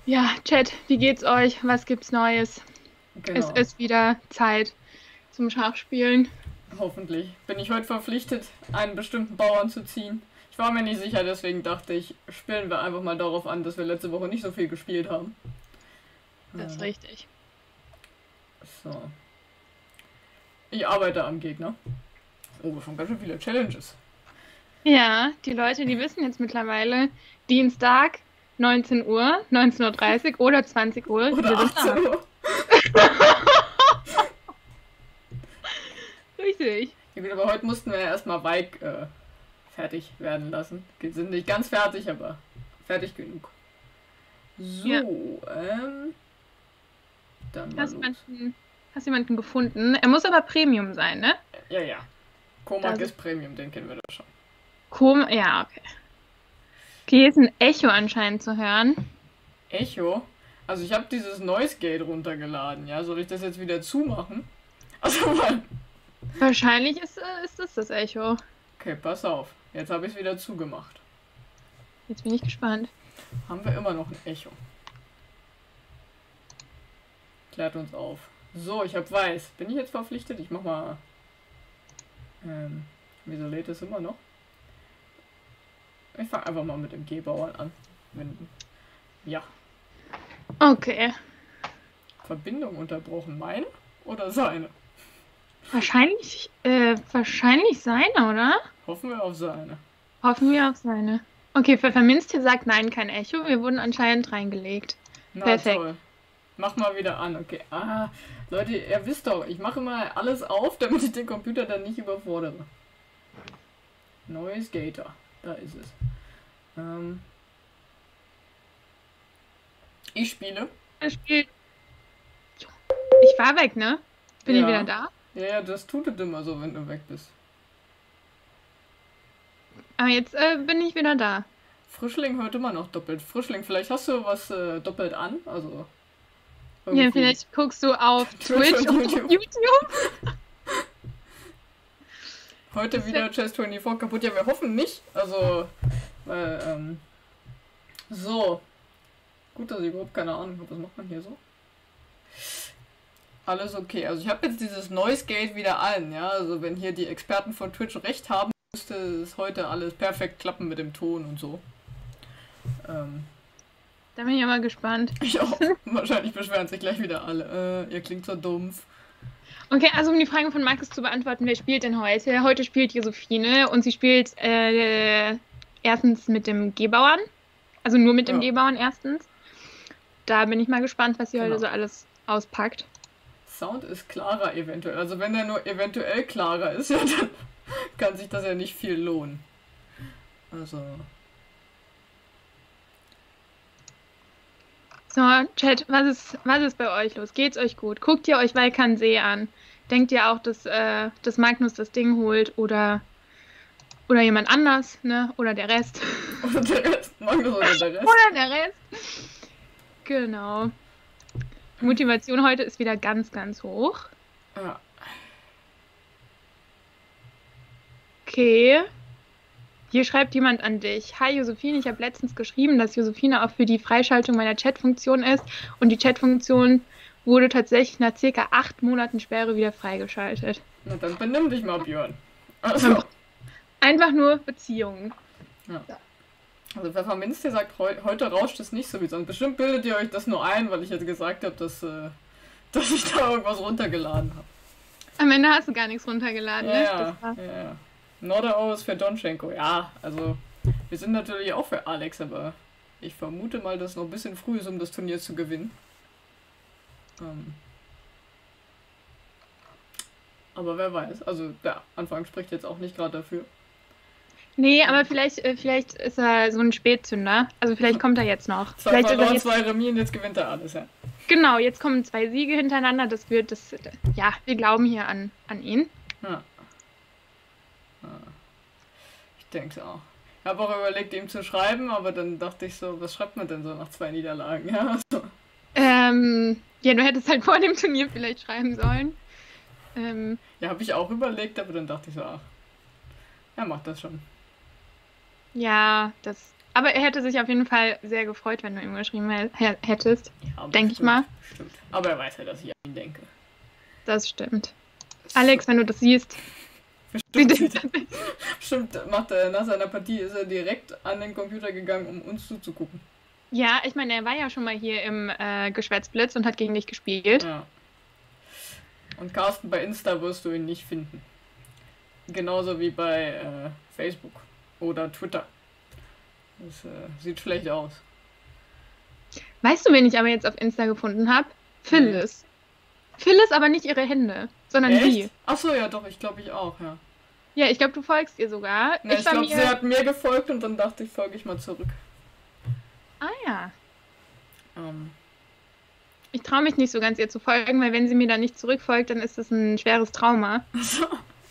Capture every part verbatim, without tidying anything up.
Ja, Chat, wie geht's euch? Was gibt's Neues? Es Genau, ist wieder Zeit zum Schachspielen. hoffentlich. Bin ich heute verpflichtet, einen bestimmten Bauern zu ziehen? Ich war mir nicht sicher, deswegen dachte ich, spielen wir einfach mal darauf an, dass wir letzte Woche nicht so viel gespielt haben. Das ist Äh, richtig. so. Ich arbeite am Gegner. Oh, schon ganz schön viele Challenges. Ja, die Leute, die wissen jetzt mittlerweile, Dienstag, neunzehn Uhr, neunzehn Uhr dreißig oder zwanzig Uhr, wir Oder sind achtzehn da. Uhr. Richtig. Ja, gut, aber heute mussten wir ja erstmal Bike äh, fertig werden lassen. Wir sind nicht ganz fertig, aber fertig genug. Ja. So, ähm. Dann mal Hast los. jemanden, hast jemanden gefunden? Er muss aber Premium sein, ne? Ja, ja. Komak Das ist Premium, den kennen wir doch schon. Kom ja, okay. Okay, hier ist ein Echo anscheinend zu hören. Echo? Also ich habe dieses Noise Gate runtergeladen, ja? Soll ich das jetzt wieder zumachen? Also mal. Wahrscheinlich ist, äh, ist das das Echo. Okay, pass auf. Jetzt habe ich es wieder zugemacht. Jetzt bin ich gespannt. Haben wir immer noch ein Echo. Klärt uns auf. So, ich habe weiß. Bin ich jetzt verpflichtet? Ich mach mal. Ähm, wieso lädt es immer noch? Ich fange einfach mal mit dem G-Bauern an. Wenn, ja. Okay. Verbindung unterbrochen. Meine oder seine? Wahrscheinlich, äh, wahrscheinlich seine, oder? Hoffen wir auf seine. Hoffen wir auf seine. Okay, Pfefferminztee sagt nein, kein Echo. Wir wurden anscheinend reingelegt. Na Perfekt. toll. Mach mal wieder an, okay. Ah, Leute, ihr wisst doch, ich mache immer alles auf, damit ich den Computer dann nicht überfordere. Neues Gator. Da ist es. Ähm, ich spiele. Das Spiel. Ich war weg, ne? Bin ich Ja. wieder da? Ja, ja, das tut es immer so, wenn du weg bist. Aber jetzt äh, bin ich wieder da. Frischling hört immer noch doppelt. Frischling, vielleicht hast du was äh, doppelt an, also Ja, irgendwie vielleicht guckst du auf Twitch Twitch und und auf YouTube. YouTube. Heute Das wieder wär- Chess vierundzwanzig kaputt. Ja, wir hoffen nicht. Also, weil, ähm, so. Gut, dass ich überhaupt keine Ahnung habe. Was macht man hier so? Alles okay. Also ich habe jetzt dieses Noise Gate wieder an, ja. Also wenn hier die Experten von Twitch recht haben, müsste es heute alles perfekt klappen mit dem Ton und so. Ähm, Da bin ich aber gespannt. ich auch. Wahrscheinlich beschweren sich gleich wieder alle. Äh, ihr klingt so dumpf. Okay, also um die Frage von Markus zu beantworten, wer spielt denn heute? Heute spielt Josephine und sie spielt äh, erstens mit dem G-Bauern. Also nur mit dem Ja. G-Bauern erstens. Da bin ich mal gespannt, was sie heute Genau. so alles auspackt. Sound ist klarer eventuell. Also wenn er nur eventuell klarer ist, ja, dann kann sich das ja nicht viel lohnen. Also. So, Chat, was ist, was ist bei euch los? Geht's euch gut? Guckt ihr euch Walkansee an? Denkt ihr auch, dass, äh, dass Magnus das Ding holt oder, oder jemand anders, ne? Oder der Rest? Oder der Rest. Magnus oder der Rest? Oder der Rest? Genau. Die Motivation heute ist wieder ganz, ganz hoch. Ja. Okay. Hier schreibt jemand an dich. Hi Josephine, ich habe letztens geschrieben, dass Josephine auch für die Freischaltung meiner Chatfunktion ist und die Chatfunktion wurde tatsächlich nach circa acht Monaten Sperre wieder freigeschaltet. Na dann benimm dich mal, Björn. Also, Einfach nur Beziehungen. ja. Also Pfefferminztee sagt, heu heute rauscht es nicht so wie sonst. Bestimmt bildet ihr euch das nur ein, weil ich jetzt gesagt habe, dass, äh, dass ich da irgendwas runtergeladen habe. Am Ende hast du gar nichts runtergeladen, Ja, ne? ja, Das war... ja, ja. Norderau ist für Donchenko. Ja, also wir sind natürlich auch für Alex, aber ich vermute mal, dass es noch ein bisschen früh ist, um das Turnier zu gewinnen. Ähm. Aber wer weiß. Also der Anfang spricht jetzt auch nicht gerade dafür. Nee, aber vielleicht, äh, vielleicht ist er so ein Spätzünder. Also vielleicht kommt er jetzt noch. Zwei Vielleicht ist er verloren, jetzt... zwei Remis und jetzt gewinnt er alles, ja. Genau, jetzt kommen zwei Siege hintereinander. Das wird das. Ja, wir glauben hier an, an ihn. Ja. Ja. Ich denke auch. Ich habe auch überlegt, ihm zu schreiben, aber dann dachte ich so, was schreibt man denn so nach zwei Niederlagen? Ja, also, Ähm, ja, du hättest halt vor dem Turnier vielleicht schreiben sollen. Ähm, ja habe ich auch überlegt, aber dann dachte ich so, ach, er macht das schon. ja, das. Aber er hätte sich auf jeden Fall sehr gefreut, wenn du ihm geschrieben hättest. Ja, denke ich mal. Stimmt. Aber er weiß ja, dass ich an ihn denke. Das stimmt. Alex, wenn du das siehst. Stimmt, stimmt, macht er nach seiner Partie ist er direkt an den Computer gegangen, um uns zuzugucken. Ja, ich meine, er war ja schon mal hier im äh, Geschwätzblitz und hat gegen dich gespielt. Ja. Und Carsten, bei Insta wirst du ihn nicht finden. Genauso wie bei äh, Facebook oder Twitter. Das äh, sieht schlecht aus. Weißt du, wen ich aber jetzt auf Insta gefunden habe? Phyllis. Nee. Phyllis, aber nicht ihre Hände, sondern Echt? sie. Achso, ja doch, ich glaube ich auch, ja. Ja, ich glaube, du folgst ihr sogar. Na, ich ich glaube, mir... sie hat mir gefolgt und dann dachte ich, folge ich mal zurück. Ah ja. Ähm. Ich traue mich nicht so ganz, ihr zu folgen, weil wenn sie mir dann nicht zurückfolgt, dann ist das ein schweres Trauma. So.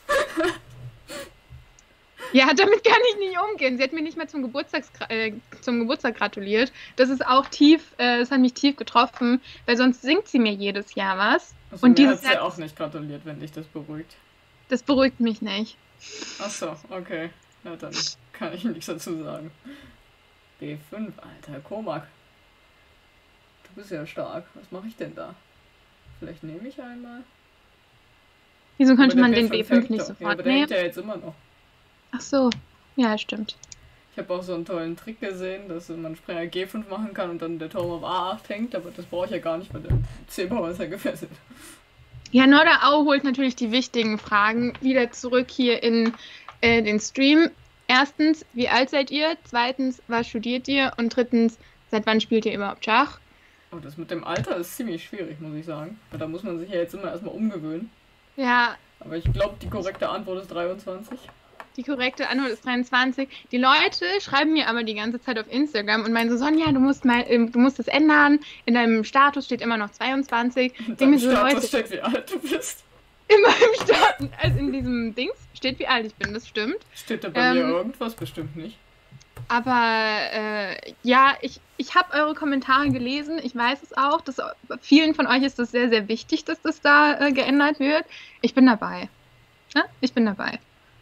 Ja, damit kann ich nicht umgehen. Sie hat mir nicht mehr zum, Geburtstags äh, zum Geburtstag gratuliert. Das ist auch tief, äh, das hat mich tief getroffen, weil sonst singt sie mir jedes Jahr was. Also und mir dieses hat sie Jahr, auch nicht gratuliert, wenn dich das beruhigt. Das beruhigt mich nicht. Achso, okay. Na dann kann ich nichts dazu sagen. B fünf, alter Komak. Du bist ja stark. Was mache ich denn da? Vielleicht nehme ich einmal. Wieso könnte man den B B fünf fünf nicht doch. sofort Ja, aber der nehmen? hängt ja jetzt immer noch. Ach so, ja, stimmt. Ich habe auch so einen tollen Trick gesehen, dass man Springer G fünf machen kann und dann der Turm auf A acht hängt, aber das brauche ich ja gar nicht, weil der C-Bauer ist ja gefesselt. Ja, Norderau holt natürlich die wichtigen Fragen wieder zurück hier in äh, den Stream. Erstens, wie alt seid ihr? Zweitens, was studiert ihr? Und drittens, seit wann spielt ihr überhaupt Schach? Oh, das mit dem Alter ist ziemlich schwierig, muss ich sagen. Weil da muss man sich ja jetzt immer erstmal umgewöhnen. Ja. Aber ich glaube, die korrekte Antwort ist dreiundzwanzig. Die korrekte Antwort ist dreiundzwanzig. Die Leute schreiben mir aber die ganze Zeit auf Instagram und meinen so, Sonja, du musst mal, du musst das ändern. In deinem Status steht immer noch zweiundzwanzig. In deinem so, Status Leute, steht, wie alt du bist. In meinem Status, also in diesem Dings steht, wie alt ich bin, das stimmt. Steht da bei ähm, mir irgendwas? Bestimmt nicht. Aber äh, ja, ich, ich habe eure Kommentare gelesen. Ich weiß es auch. Dass, vielen von euch ist das sehr, sehr wichtig, dass das da äh, geändert wird. Ich bin dabei. Ja? Ich bin dabei.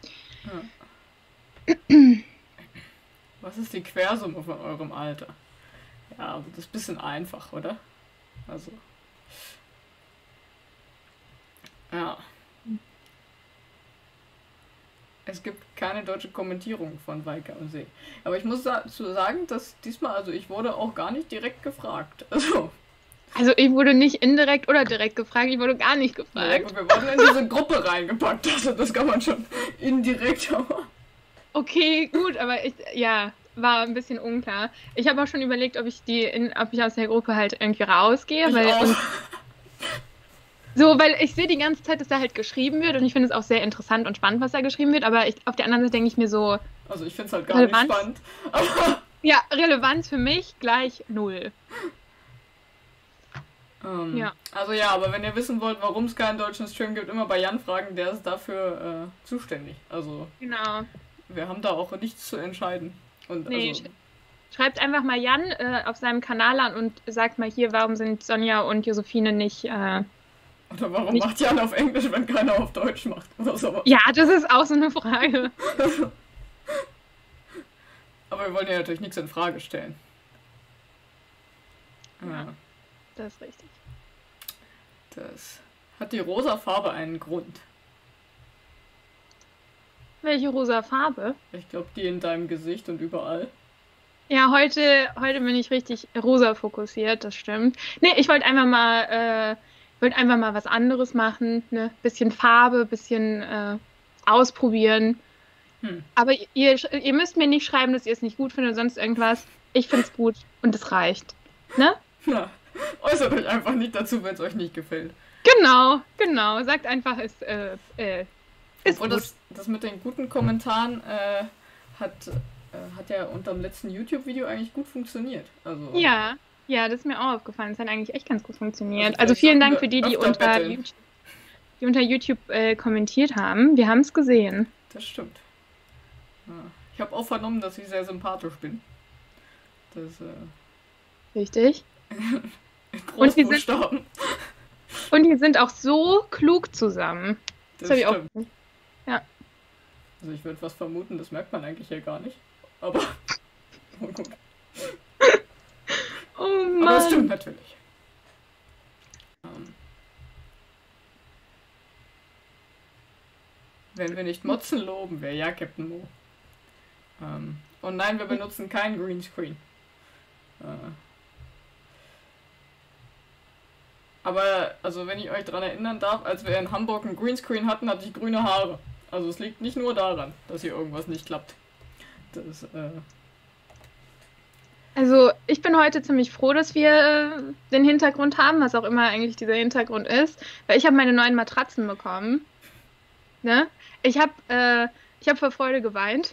Ja. Was ist die Quersumme von eurem Alter? Ja, aber das ist ein bisschen einfach, oder? Also. Ja. Es gibt keine deutsche Kommentierung von Weika am See. Aber ich muss dazu sagen, dass diesmal, also ich wurde auch gar nicht direkt gefragt. Also. Also ich wurde nicht indirekt oder direkt gefragt, ich wurde gar nicht gefragt. Ja, gut, wir wurden in diese Gruppe reingepackt, also das kann man schon indirekt, aber... Okay, gut, aber ich, ja, war ein bisschen unklar. Ich habe auch schon überlegt, ob ich die, in, ob ich aus der Gruppe halt irgendwie rausgehe, Ich weil auch. und, so, weil ich sehe die ganze Zeit, dass da halt geschrieben wird und ich finde es auch sehr interessant und spannend, was da geschrieben wird, aber ich, auf der anderen Seite denke ich mir so... Also ich finde es halt gar Relevanz? nicht spannend, aber... Ja, Relevanz für mich gleich null. Ähm, Ja. Also ja, aber wenn ihr wissen wollt, warum es keinen deutschen Stream gibt, immer bei Jan fragen, der ist dafür äh, zuständig. Also Genau. wir haben da auch nichts zu entscheiden. Und Nee, also, Schreibt einfach mal Jan äh, auf seinem Kanal an und sagt mal hier, warum sind Sonja und Josephine nicht... Äh... oder warum nicht- macht Jan auf Englisch, wenn keiner auf Deutsch macht? Oder sowas. Ja, das ist auch so eine Frage. Aber wir wollen ja natürlich nichts in Frage stellen. Ja. Ja. Das ist richtig. Das hat die rosa Farbe einen Grund. Welche rosa Farbe? Ich glaube, die in deinem Gesicht und überall. Ja, heute, heute bin ich richtig rosa fokussiert, das stimmt. Nee, ich wollte einfach mal, äh, wollte einfach mal was anderes machen, ne? Bisschen Farbe, bisschen äh, ausprobieren. Hm. Aber ihr, ihr müsst mir nicht schreiben, dass ihr es nicht gut findet oder sonst irgendwas. Ich finde es gut und es reicht. Ne? Na, äußert euch einfach nicht dazu, wenn es euch nicht gefällt. Genau, genau. Sagt einfach, es äh, äh, ist Obwohl gut. das, das mit den guten Kommentaren äh, hat, äh, hat ja unter dem letzten YouTube-Video eigentlich gut funktioniert. Also, Ja, ja, das ist mir auch aufgefallen. Es hat eigentlich echt ganz gut funktioniert. Also Also vielleicht vielen sollten Dank wir für die, die öfter unter betteln. YouTube, die unter YouTube äh, kommentiert haben. Wir haben es gesehen. Das stimmt. Ja. Ich habe auch vernommen, dass ich sehr sympathisch bin. Das äh, Richtig. in Und wir sind- Großbuchstaben. Und die sind auch so klug zusammen. Das Das, habe ich auch. Oh, gut. Oh Mann. Aber das stimmt natürlich. Ähm, wenn wir nicht Motzen loben, wäre ja Captain Mo. Ähm, und nein, wir benutzen keinen Greenscreen. Äh, aber, also wenn ich euch daran erinnern darf, als wir in Hamburg einen Greenscreen hatten, hatte ich grüne Haare. Also es liegt nicht nur daran, dass hier irgendwas nicht klappt. Das, äh... Also, ich bin heute ziemlich froh, dass wir äh, den Hintergrund haben, was auch immer eigentlich dieser Hintergrund ist, weil ich habe meine neuen Matratzen bekommen. Ne? Ich habe äh, ich habe vor Freude geweint.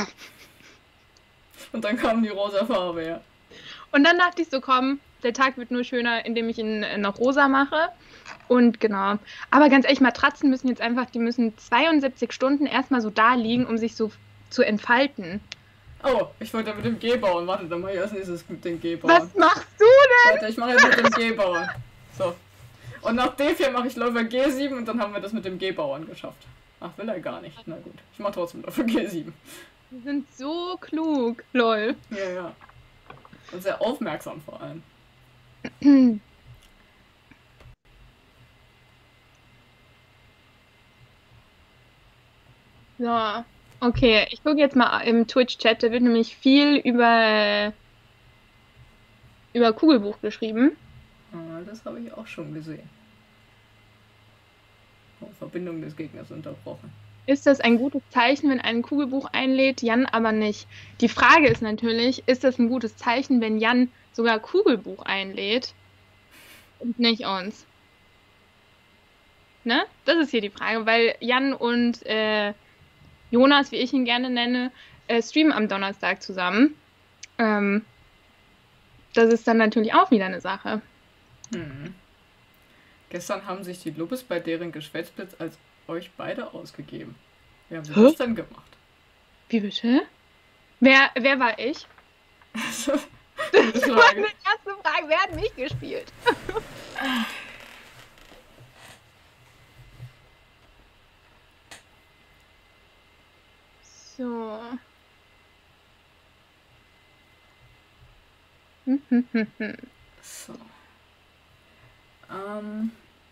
Und dann kam die rosa Farbe, ja. Und dann dachte ich so, komm, der Tag wird nur schöner, indem ich ihn äh, noch rosa mache. Und genau. Aber ganz ehrlich, Matratzen müssen jetzt einfach, die müssen zweiundsiebzig Stunden erstmal so da liegen, um sich so zu entfalten. Oh, ich wollte mit dem G bauen. Warte, dann mache ich als nächstes mit dem G bauen. Was machst du denn? Warte, ich mache jetzt mit dem G bauen. So. Und nach D vier mache ich Läufer G sieben und dann haben wir das mit dem G-Bauern geschafft. Ach, will er gar nicht. Na gut. Ich mache trotzdem Läufer G sieben. Wir sind so klug, lol. Ja, ja. Und sehr aufmerksam vor allem. So, okay, ich gucke jetzt mal im Twitch-Chat, da wird nämlich viel über, über Kugelbuch geschrieben. Ah, das habe ich auch schon gesehen. Oh, Verbindung des Gegners unterbrochen. Ist das ein gutes Zeichen, wenn ein Kugelbuch einlädt? Jan aber nicht. Die Frage ist natürlich, ist das ein gutes Zeichen, wenn Jan sogar Kugelbuch einlädt und nicht uns? Ne? Das ist hier die Frage, weil Jan und äh, Jonas, wie ich ihn gerne nenne, äh, streamen am Donnerstag zusammen. Ähm, das ist dann natürlich auch wieder eine Sache. Hm. Gestern haben sich die Lupes bei deren Geschwätzblitz als euch beide ausgegeben. Wie haben sie Hä? das denn gemacht? Wie bitte? Wer, wer war ich? Gute Das war Frage. meine erste Frage. Wer hat mich gespielt? So. Hm, hm, hm, hm. So. Ähm.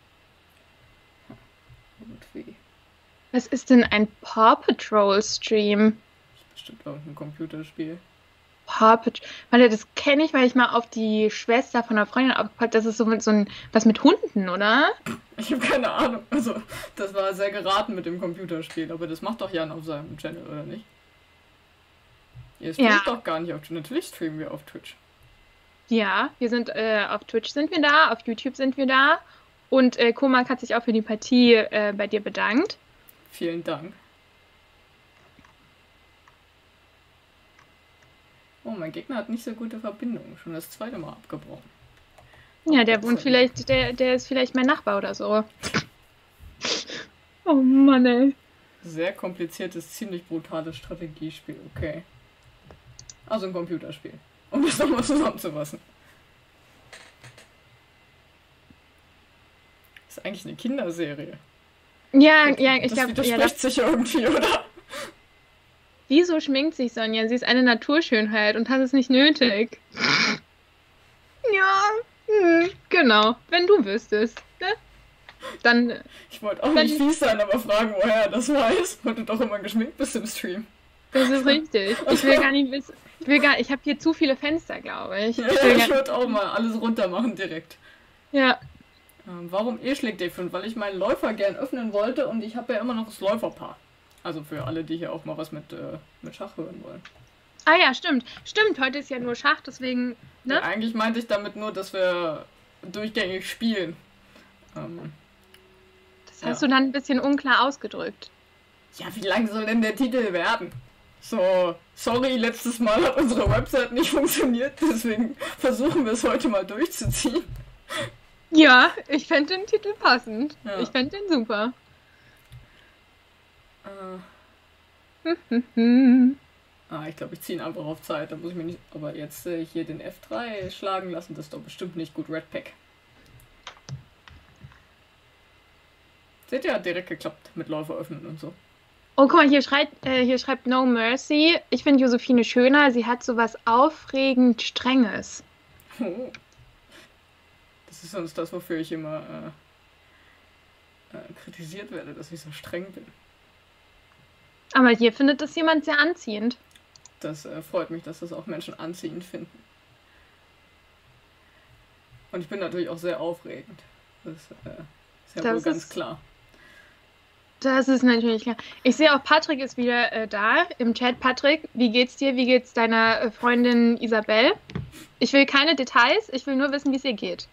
Irgendwie. Was ist denn ein Paw Patrol Stream? Bestimmt irgendein Computerspiel. Paw Patrol. Warte, das kenne ich, weil ich mal auf die Schwester von einer Freundin aufgepackt. Das ist so, mit, so ein was mit Hunden, oder? Ich habe keine Ahnung. Also, das war sehr geraten mit dem Computerspiel, aber das macht doch Jan auf seinem Channel, oder nicht? Ihr streamt Ja. doch gar nicht auf Twitch. Natürlich streamen wir auf Twitch. Ja, wir sind äh, auf Twitch sind wir da, auf YouTube sind wir da. Und äh, Komak hat sich auch für die Partie äh, bei dir bedankt. Vielen Dank. Oh, mein Gegner hat nicht so gute Verbindungen. Schon das zweite Mal abgebrochen. Ja, Aber der das wohnt ist vielleicht, der, der ist vielleicht mein Nachbar oder so. Oh Mann, ey. Sehr kompliziertes, ziemlich brutales Strategiespiel, okay. Also ein Computerspiel. Um das nochmal zusammenzufassen. Das ist eigentlich eine Kinderserie. Ja, ja, ich Das glaube, widerspricht ja, das, sich irgendwie, oder? wieso schminkt sich Sonja? Sie ist eine Naturschönheit und hat es nicht nötig. Ja, hm, genau. Wenn du wüsstest, ne? Dann, äh, Ich wollte auch Wenn- nicht fies sein, aber fragen, woher er das weiß, weil du doch immer geschminkt bist im Stream. das ist richtig. Ich will gar nicht wissen. Ich will gar, ich habe hier zu viele Fenster, glaube ich. Ja, Ich will ich gar, würde auch mal alles runter machen direkt. ja, Ähm, warum E schlägt D fünf? Weil ich meinen Läufer gern öffnen wollte und ich habe ja immer noch das Läuferpaar. Also für alle, die hier auch mal was mit, äh, mit Schach hören wollen. ah ja, stimmt. Stimmt, heute ist ja nur Schach, deswegen, Ja, ne? eigentlich meinte ich damit nur, dass wir durchgängig spielen. Ähm, Das hast du dann ein bisschen unklar ausgedrückt. ja, wie lang soll denn der Titel werden? So, sorry, letztes Mal hat unsere Website nicht funktioniert, deswegen versuchen wir es heute mal durchzuziehen. Ja, ich fände den Titel passend. Ja. Ich fände den super. Äh, Hm. ah, ich glaube, ich ziehe ihn einfach auf Zeit. Da muss ich mir nicht. Aber jetzt äh, hier den F drei schlagen lassen, das ist doch bestimmt nicht gut. Red Pack. Seht ihr, hat direkt geklappt mit Läufer öffnen und so. Oh, guck mal, hier schreibt, äh, hier schreibt No Mercy. Ich finde Josephine schöner. Sie hat sowas aufregend Strenges. Oh. Das ist sonst das, wofür ich immer äh, äh, kritisiert werde, dass ich so streng bin. Aber hier findet das jemand sehr anziehend. Das äh, freut mich, dass das auch Menschen anziehend finden. Und ich bin natürlich auch sehr aufregend. Das äh, ist ja Das wohl ganz ist- klar. Das ist natürlich klar. Ich sehe auch, Patrick ist wieder äh, da im Chat. Patrick, wie geht's dir? Wie geht's deiner äh, Freundin Isabel? Ich will keine Details, ich will nur wissen, wie es ihr geht.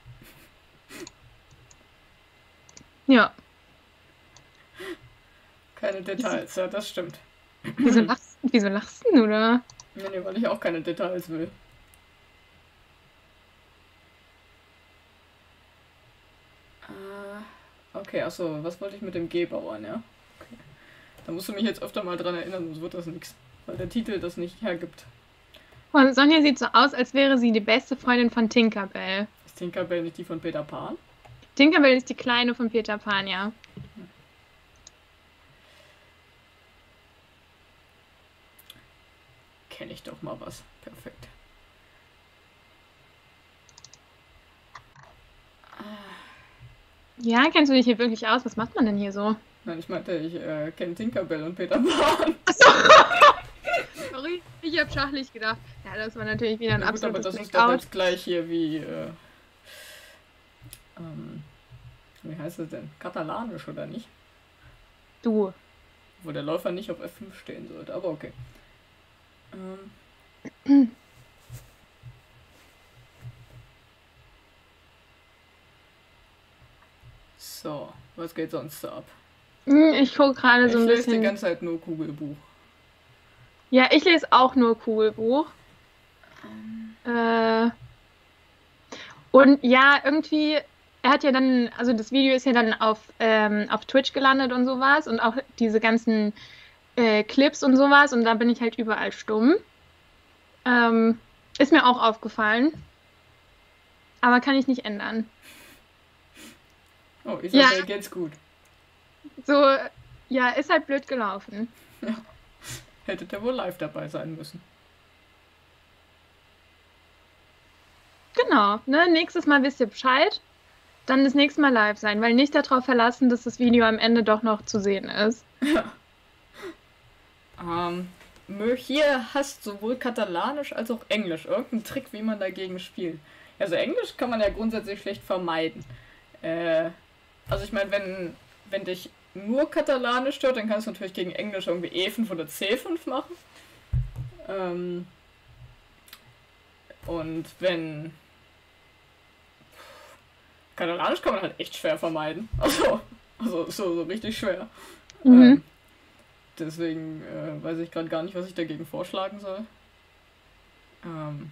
Ja, Keine Details, ja, das stimmt. wieso lachst, wieso lachst du, oder? Nee, nee, weil ich auch keine Details will. Äh, okay, achso, was wollte ich mit dem G-Bauern, ja? Okay. Da musst du mich jetzt öfter mal dran erinnern, sonst wird das nichts. Weil der Titel das nicht hergibt. Und Sonja sieht so aus, als wäre sie die beste Freundin von Tinkerbell. Ist Tinkerbell nicht die von Peter Pan? Tinkerbell ist die Kleine von Peter Pan, ja. Kenne ich doch mal was. Perfekt. Ja, kennst du dich hier wirklich aus? Was macht man denn hier so? Nein, ich meinte, ich äh, kenne Tinkerbell und Peter Pan. Sorry, ich habe schachlich gedacht. Ja, das war natürlich wieder ein Na gut, aber absolutes das ist doch Blackout. jetzt gleich hier wie, äh, ähm, wie heißt das denn? Katalanisch, oder nicht? Du. Wo der Läufer nicht auf F fünf stehen sollte, aber okay. Ähm. So, was geht sonst so ab? Hm, Ich gucke gerade so Ich ein lese die bisschen. ganze Zeit nur Kugelbuch. Ja, ich lese auch nur Kugelbuch. Äh, und ja, irgendwie, er hat ja dann, also das Video ist ja dann auf, ähm, auf Twitch gelandet und sowas und auch diese ganzen äh, Clips und sowas und da bin ich halt überall stumm. Ähm, ist mir auch aufgefallen, aber kann ich nicht ändern. Oh, Isabel Ja. geht's gut. So, ja, ist halt blöd gelaufen. Hättet ihr wohl live dabei sein müssen. Genau, ne? Nächstes Mal wisst ihr Bescheid. Dann das nächste Mal live sein, weil nicht darauf verlassen, dass das Video am Ende doch noch zu sehen ist. Ähm, Mö, hier hast sowohl Katalanisch als auch Englisch. Irgendein Trick, wie man dagegen spielt. Also Englisch kann man ja grundsätzlich schlecht vermeiden. Äh, also ich meine, wenn, wenn dich nur Katalanisch stört, dann kannst du natürlich gegen Englisch irgendwie E fünf oder C fünf machen. Ähm, und wenn... Katalanisch kann man halt echt schwer vermeiden. Also, also so, so richtig schwer. Mhm. Ähm, deswegen äh, weiß ich gerade gar nicht, was ich dagegen vorschlagen soll. Ähm,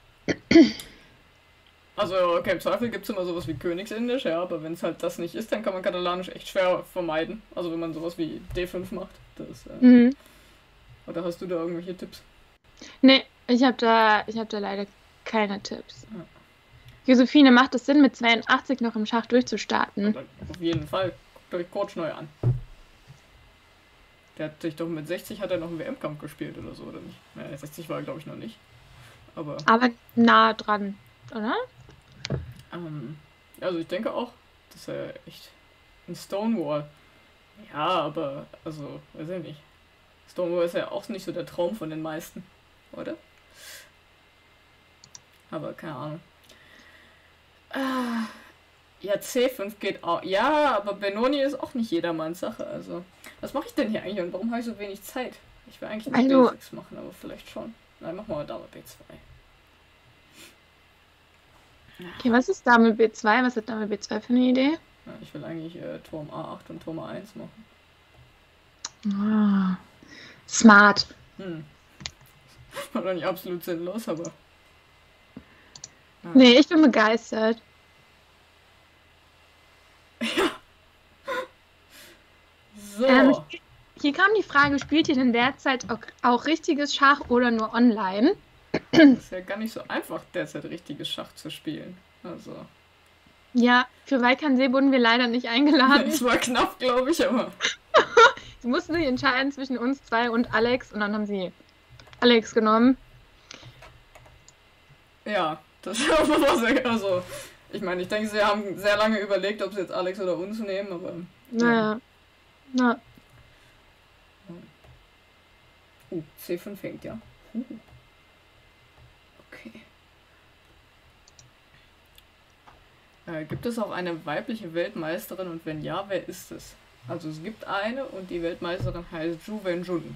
also, okay, im Zweifel gibt es immer sowas wie Königsindisch, ja, aber wenn es halt das nicht ist, dann kann man Katalanisch echt schwer vermeiden. Also wenn man sowas wie D fünf macht. Das, äh, Mhm. Oder hast du da irgendwelche Tipps? Nee, ich habe da, ich hab da leider keine Tipps. Ja. Josephine, macht es Sinn, mit zweiundachtzig noch im Schach durchzustarten? Aber auf jeden Fall. Guckt euch Coach neu an. Der hat sich doch mit sechzig hat er noch einen W M-Kampf gespielt oder so, oder nicht? Naja, sechzig war er glaube ich noch nicht. Aber, Aber nah dran, oder? ähm, also ich denke auch, dass er echt ein Stonewall. Ja, aber, also, weiß ich nicht. Stonewall ist ja auch nicht so der Traum von den meisten, oder? Aber keine Ahnung. Ah, ja, C fünf geht auch. Ja, aber Benoni ist auch nicht jedermanns Sache. Also, was mache ich denn hier eigentlich und warum habe ich so wenig Zeit? Ich will eigentlich Weil die du- Basics machen, aber vielleicht schon. Nein, machen wir mal Dame B zwei. Okay, was ist Dame B zwei? Was hat Dame B zwei für eine Idee? Ja, ich will eigentlich äh, Turm A acht und Turm A eins machen. Ah, smart. Hm. War doch nicht absolut sinnlos, aber. Ja. Nee, ich bin begeistert. So. Ähm, hier kam die Frage, spielt ihr denn derzeit auch, auch richtiges Schach oder nur online? Das ist ja gar nicht so einfach, derzeit richtiges Schach zu spielen. Also. Ja, für Walkernsee wurden wir leider nicht eingeladen. Es war knapp, glaube ich, aber. Sie mussten sich entscheiden zwischen uns zwei und Alex und dann haben sie Alex genommen. Ja, das war sehr, also, ich meine, ich denke, sie haben sehr lange überlegt, ob sie jetzt Alex oder uns nehmen, aber... Naja, na. Uh, C fünf hängt, ja. Uh. Okay. Äh, gibt es auch eine weibliche Weltmeisterin und wenn ja, wer ist es? Also es gibt eine und die Weltmeisterin heißt Zhu Wenjun.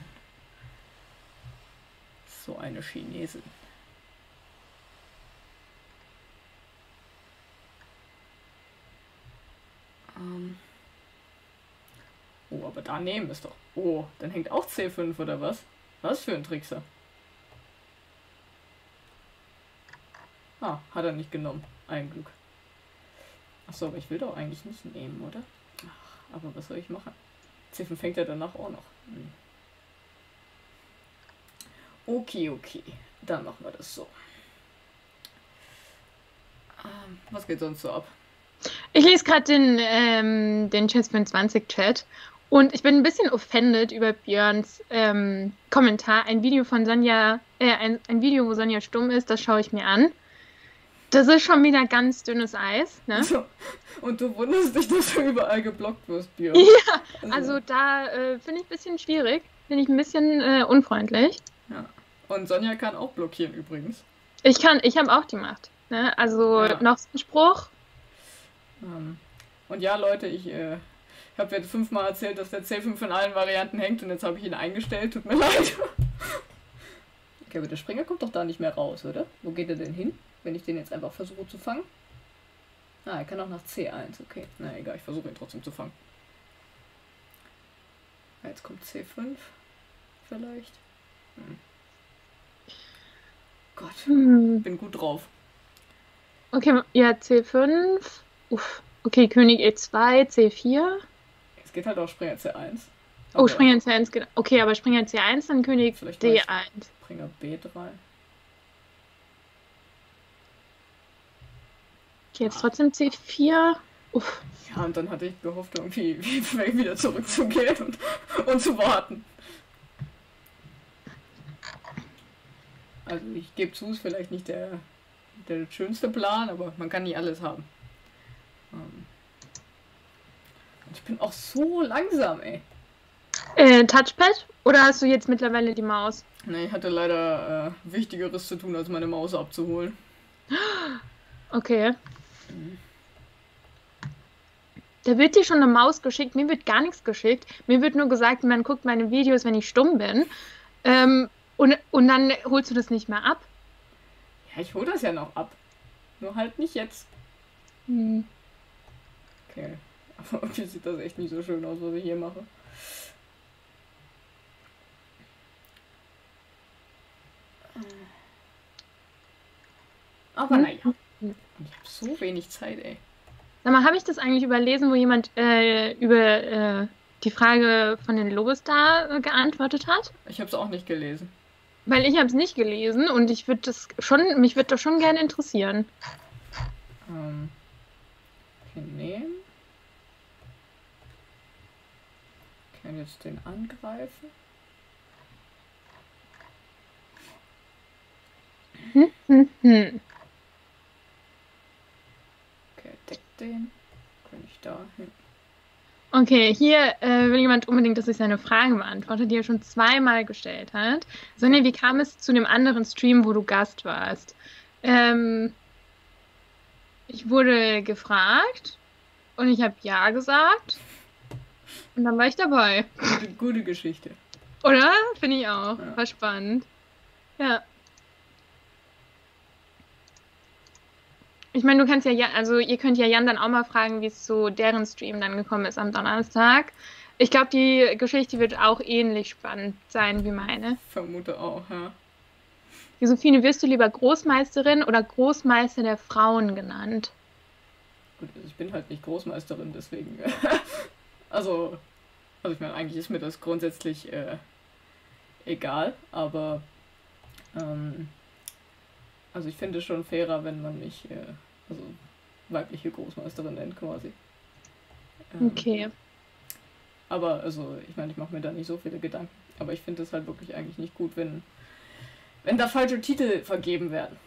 So eine Chinesin. Ähm. Oh, aber daneben ist doch... Oh, dann hängt auch C fünf oder was? Was für ein Trickser. Ah, hat er nicht genommen. Ein Glück. Achso, aber ich will doch eigentlich nicht nehmen, oder? Ach, aber was soll ich machen? C fünf fängt ja danach auch noch. Hm. Okay, okay. Dann machen wir das so. Ähm, was geht sonst so ab? Ich lese gerade den, ähm, den Chess fünfundzwanzig Chat und ich bin ein bisschen offended über Björns ähm, Kommentar. Ein Video von Sonja, äh, ein, ein Video, wo Sonja stumm ist, das schaue ich mir an. Das ist schon wieder ganz dünnes Eis, ne? So. Und du wunderst dich, dass du überall geblockt wirst, Björn. Ja, also da äh, finde ich ein bisschen schwierig. Finde ich ein bisschen äh, unfreundlich. Ja. Und Sonja kann auch blockieren übrigens. Ich kann, ich habe auch die Macht. Ne? Also Ja. noch so ein Spruch. Ähm, und ja, Leute, ich äh, habe jetzt fünfmal erzählt, dass der C fünf in allen Varianten hängt und jetzt habe ich ihn eingestellt. Tut mir leid. Okay, aber der Springer kommt doch da nicht mehr raus, oder? Wo geht er denn hin, wenn ich den jetzt einfach versuche zu fangen? Ah, er kann auch nach C eins. Okay, na egal, ich versuche ihn trotzdem zu fangen. Jetzt kommt C fünf. Vielleicht. Hm. Gott, Hm. bin gut drauf. Okay, ja, C fünf. Uff. Okay, König E zwei, C vier. Es geht halt auch Springer C eins. Oh, Springer C eins, genau. Okay, aber Springer C eins, dann König D eins. Springer B drei. Okay, jetzt trotzdem C vier. Uff. Ja, und dann hatte ich gehofft, irgendwie wieder zurückzugehen und, und zu warten. Also ich gebe zu, ist vielleicht nicht der, der schönste Plan, aber man kann nicht alles haben. Ähm. Ich bin auch so langsam, ey. Äh, Touchpad? Oder hast du jetzt mittlerweile die Maus? Ne, ich hatte leider äh, Wichtigeres zu tun, als meine Maus abzuholen. Okay. Mhm. Da wird dir schon eine Maus geschickt, mir wird gar nichts geschickt. Mir wird nur gesagt, man guckt meine Videos, wenn ich stumm bin. Ähm, und, und dann holst du das nicht mehr ab. Ja, ich hol das ja noch ab. Nur halt nicht jetzt. Hm. Okay. Aber irgendwie sieht das echt nicht so schön aus, was ich hier mache. Aber hm. naja. Ich habe so wenig Zeit, ey. Sag mal, habe ich das eigentlich überlesen, wo jemand äh, über äh, die Frage von den Lobestar äh, geantwortet hat? Ich habe es auch nicht gelesen. Weil ich habe es nicht gelesen und ich würde das schon, mich würde das schon gerne interessieren. Ähm, okay, nehmen. Ich kann jetzt den angreifen. Hm, hm, hm. Okay, deck den. Kann ich da hin? Okay, hier äh, will jemand unbedingt, dass ich seine Frage beantworte, die er schon zweimal gestellt hat. Sonja, wie kam es zu dem anderen Stream, wo du Gast warst? Ähm, ich wurde gefragt und ich habe ja gesagt und dann war ich dabei. Gute, gute Geschichte. Oder? Finde ich auch. Ja. War spannend. Ja. Ich meine, du kannst ja, Jan, also ihr könnt ja Jan dann auch mal fragen, wie es zu deren Stream dann gekommen ist am Donnerstag. Ich glaube, die Geschichte wird auch ähnlich spannend sein wie meine. Vermute auch, ja. Josephine, wirst du lieber Großmeisterin oder Großmeister der Frauen genannt? Gut, also ich bin halt nicht Großmeisterin, deswegen. also, also ich meine, eigentlich ist mir das grundsätzlich äh, egal, aber ähm, also ich finde es schon fairer, wenn man mich äh, also weibliche Großmeisterin nennt quasi. Ähm, okay. Aber, also, ich meine, ich mache mir da nicht so viele Gedanken. Aber ich finde es halt wirklich eigentlich nicht gut, wenn, wenn da falsche Titel vergeben werden.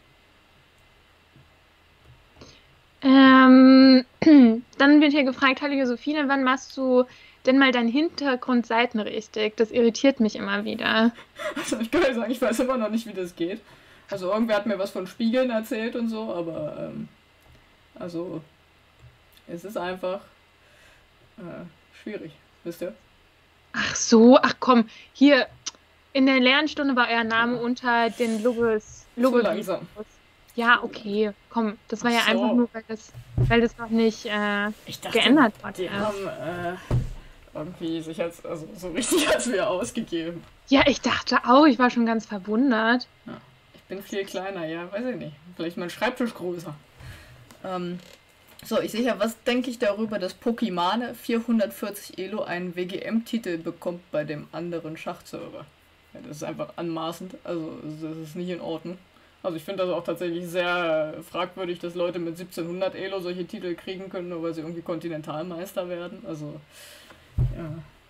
Ähm, dann wird hier gefragt, hallo Josephine, wann machst du denn mal deinen Hintergrundseiten richtig? Das irritiert mich immer wieder. Also ich kann ja sagen, ich weiß immer noch nicht, wie das geht. Also irgendwer hat mir was von Spiegeln erzählt und so, aber ähm, also es ist einfach äh, schwierig, wisst ihr? Ach so, ach komm, hier in der Lernstunde war euer Name Ja. unter den Logos, Zu Logovideos. langsam. Ja, okay, komm, das war Ach ja so. einfach nur, weil das, weil das noch nicht äh, Ich dachte, geändert worden die ist. haben äh, irgendwie sich als, also so richtig als wir ausgegeben. Ja, ich dachte auch, ich war schon ganz verwundert. Ja. Ich bin viel kleiner, ja, weiß ich nicht. Vielleicht mein Schreibtisch größer. Ähm, so, ich sehe ja, was denke ich darüber, dass Pokimane vierhundertvierzig Elo einen W G M-Titel bekommt bei dem anderen Schachserver? Ja, das ist einfach anmaßend, also das ist nicht in Ordnung. Also ich finde das auch tatsächlich sehr fragwürdig, dass Leute mit siebzehnhundert Elo solche Titel kriegen können, nur weil sie irgendwie Kontinentalmeister werden. Also, ja.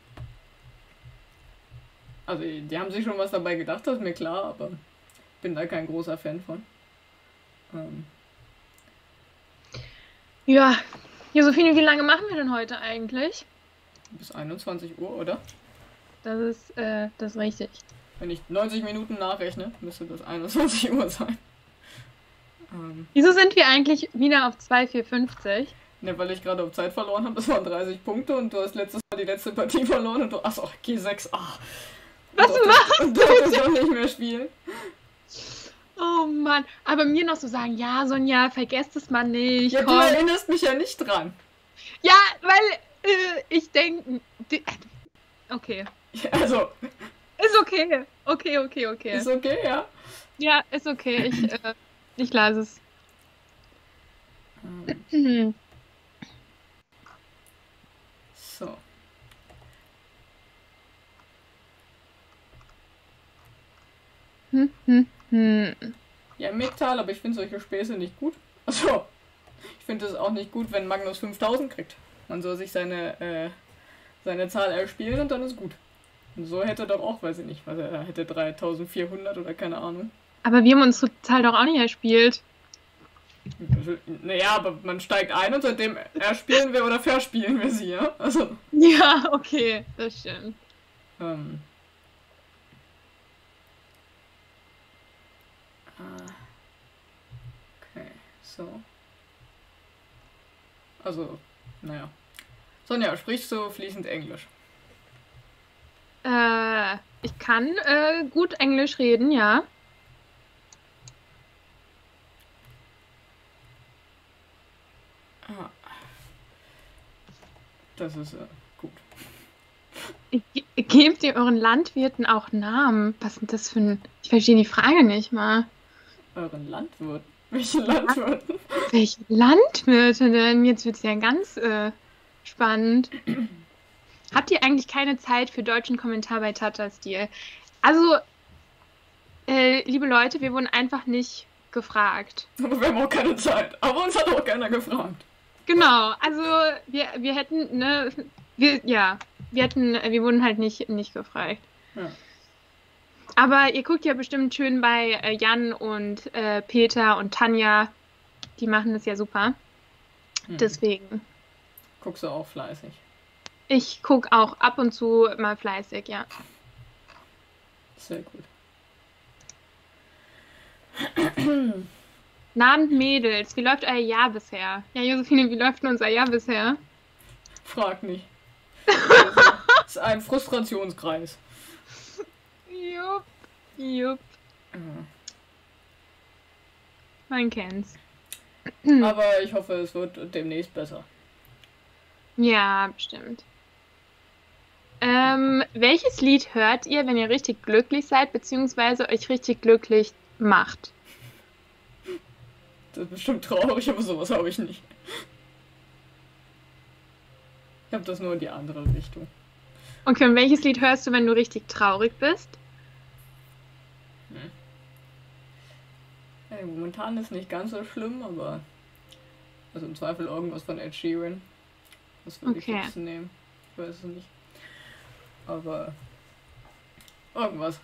Also die haben sich schon was dabei gedacht, das ist mir klar, aber ich bin da kein großer Fan von. Ähm, Ja, Josephine, wie lange machen wir denn heute eigentlich? bis einundzwanzig Uhr, oder? Das ist, äh, das ist richtig. Wenn ich neunzig Minuten nachrechne, müsste das einundzwanzig Uhr sein. Ähm, Wieso sind wir eigentlich wieder auf zwei Komma vierhundertfünfzig? ne, weil ich gerade auf Zeit verloren habe, das waren dreißig Punkte und du hast letztes Mal die letzte Partie verloren und du, achso, G sechs, ach. Was Und machst du? Und du darfst doch nicht mehr spielen. Oh Mann, aber mir noch so sagen, ja, Sonja, vergesst es mal nicht. Ja, du komm. erinnerst mich ja nicht dran. Ja, weil äh, ich denke, okay, Ja, also, ist okay, okay, okay, okay. ist okay, ja. Ja, ist okay, ich, äh, ich lasse es. Ähm, Hm. so. Hm, hm, hm. Ja, Metall, aber ich finde solche Späße nicht gut. Also, ich finde es auch nicht gut, wenn Magnus fünftausend kriegt. Man soll sich seine, äh, seine Zahl erspielen und dann ist gut. Und so hätte er doch auch, weiß ich nicht, was er hätte dreitausendvierhundert oder keine Ahnung. Aber wir haben unsere Zahl doch auch nicht erspielt. Naja, aber man steigt ein und seitdem erspielen wir oder verspielen wir sie, ja? Also, Ja, okay, das stimmt. ähm. Ah. Okay, so. Also, naja. Sonja, sprichst du fließend Englisch? Äh, ich kann äh, gut Englisch reden, ja. Ah. Das ist äh, gut. Ge- Gebt ihr euren Landwirten auch Namen? Was ist denn das für ein... Ich verstehe die Frage nicht mal. Euren Landwirten? Welche Landwirten? Welche Landwirte denn? Jetzt wird es ja ganz äh, spannend. Habt ihr eigentlich keine Zeit für deutschen Kommentar bei Tata Steel? Also, äh, liebe Leute, wir wurden einfach nicht gefragt. Aber wir haben auch keine Zeit. Aber uns hat auch keiner gefragt. Genau, also wir, wir hätten, ne, wir, ja, wir hätten, wir wurden halt nicht, nicht gefragt. Ja. Aber ihr guckt ja bestimmt schön bei äh, Jan und äh, Peter und Tanja. Die machen das ja super. Hm. Deswegen. Guckst du auch fleißig. Ich gucke auch ab und zu mal fleißig, ja. Sehr gut. Abend Mädels, wie läuft euer Jahr bisher? Ja, Josephine, wie läuft denn unser Jahr bisher? Frag nicht. Das ist ein Frustrationskreis. Jupp, jupp, Ja. man kennt's. Aber ich hoffe, es wird demnächst besser. Ja, bestimmt. Ähm, welches Lied hört ihr, wenn ihr richtig glücklich seid, beziehungsweise euch richtig glücklich macht? Das ist bestimmt traurig, aber sowas habe ich nicht. Ich habe das nur in die andere Richtung. Okay, und welches Lied hörst du, wenn du richtig traurig bist? Hm. Hey, momentan ist nicht ganz so schlimm, aber also im Zweifel irgendwas von Ed Sheeran. Das würde Okay. ich jetzt nehmen. Ich weiß es nicht. Aber irgendwas.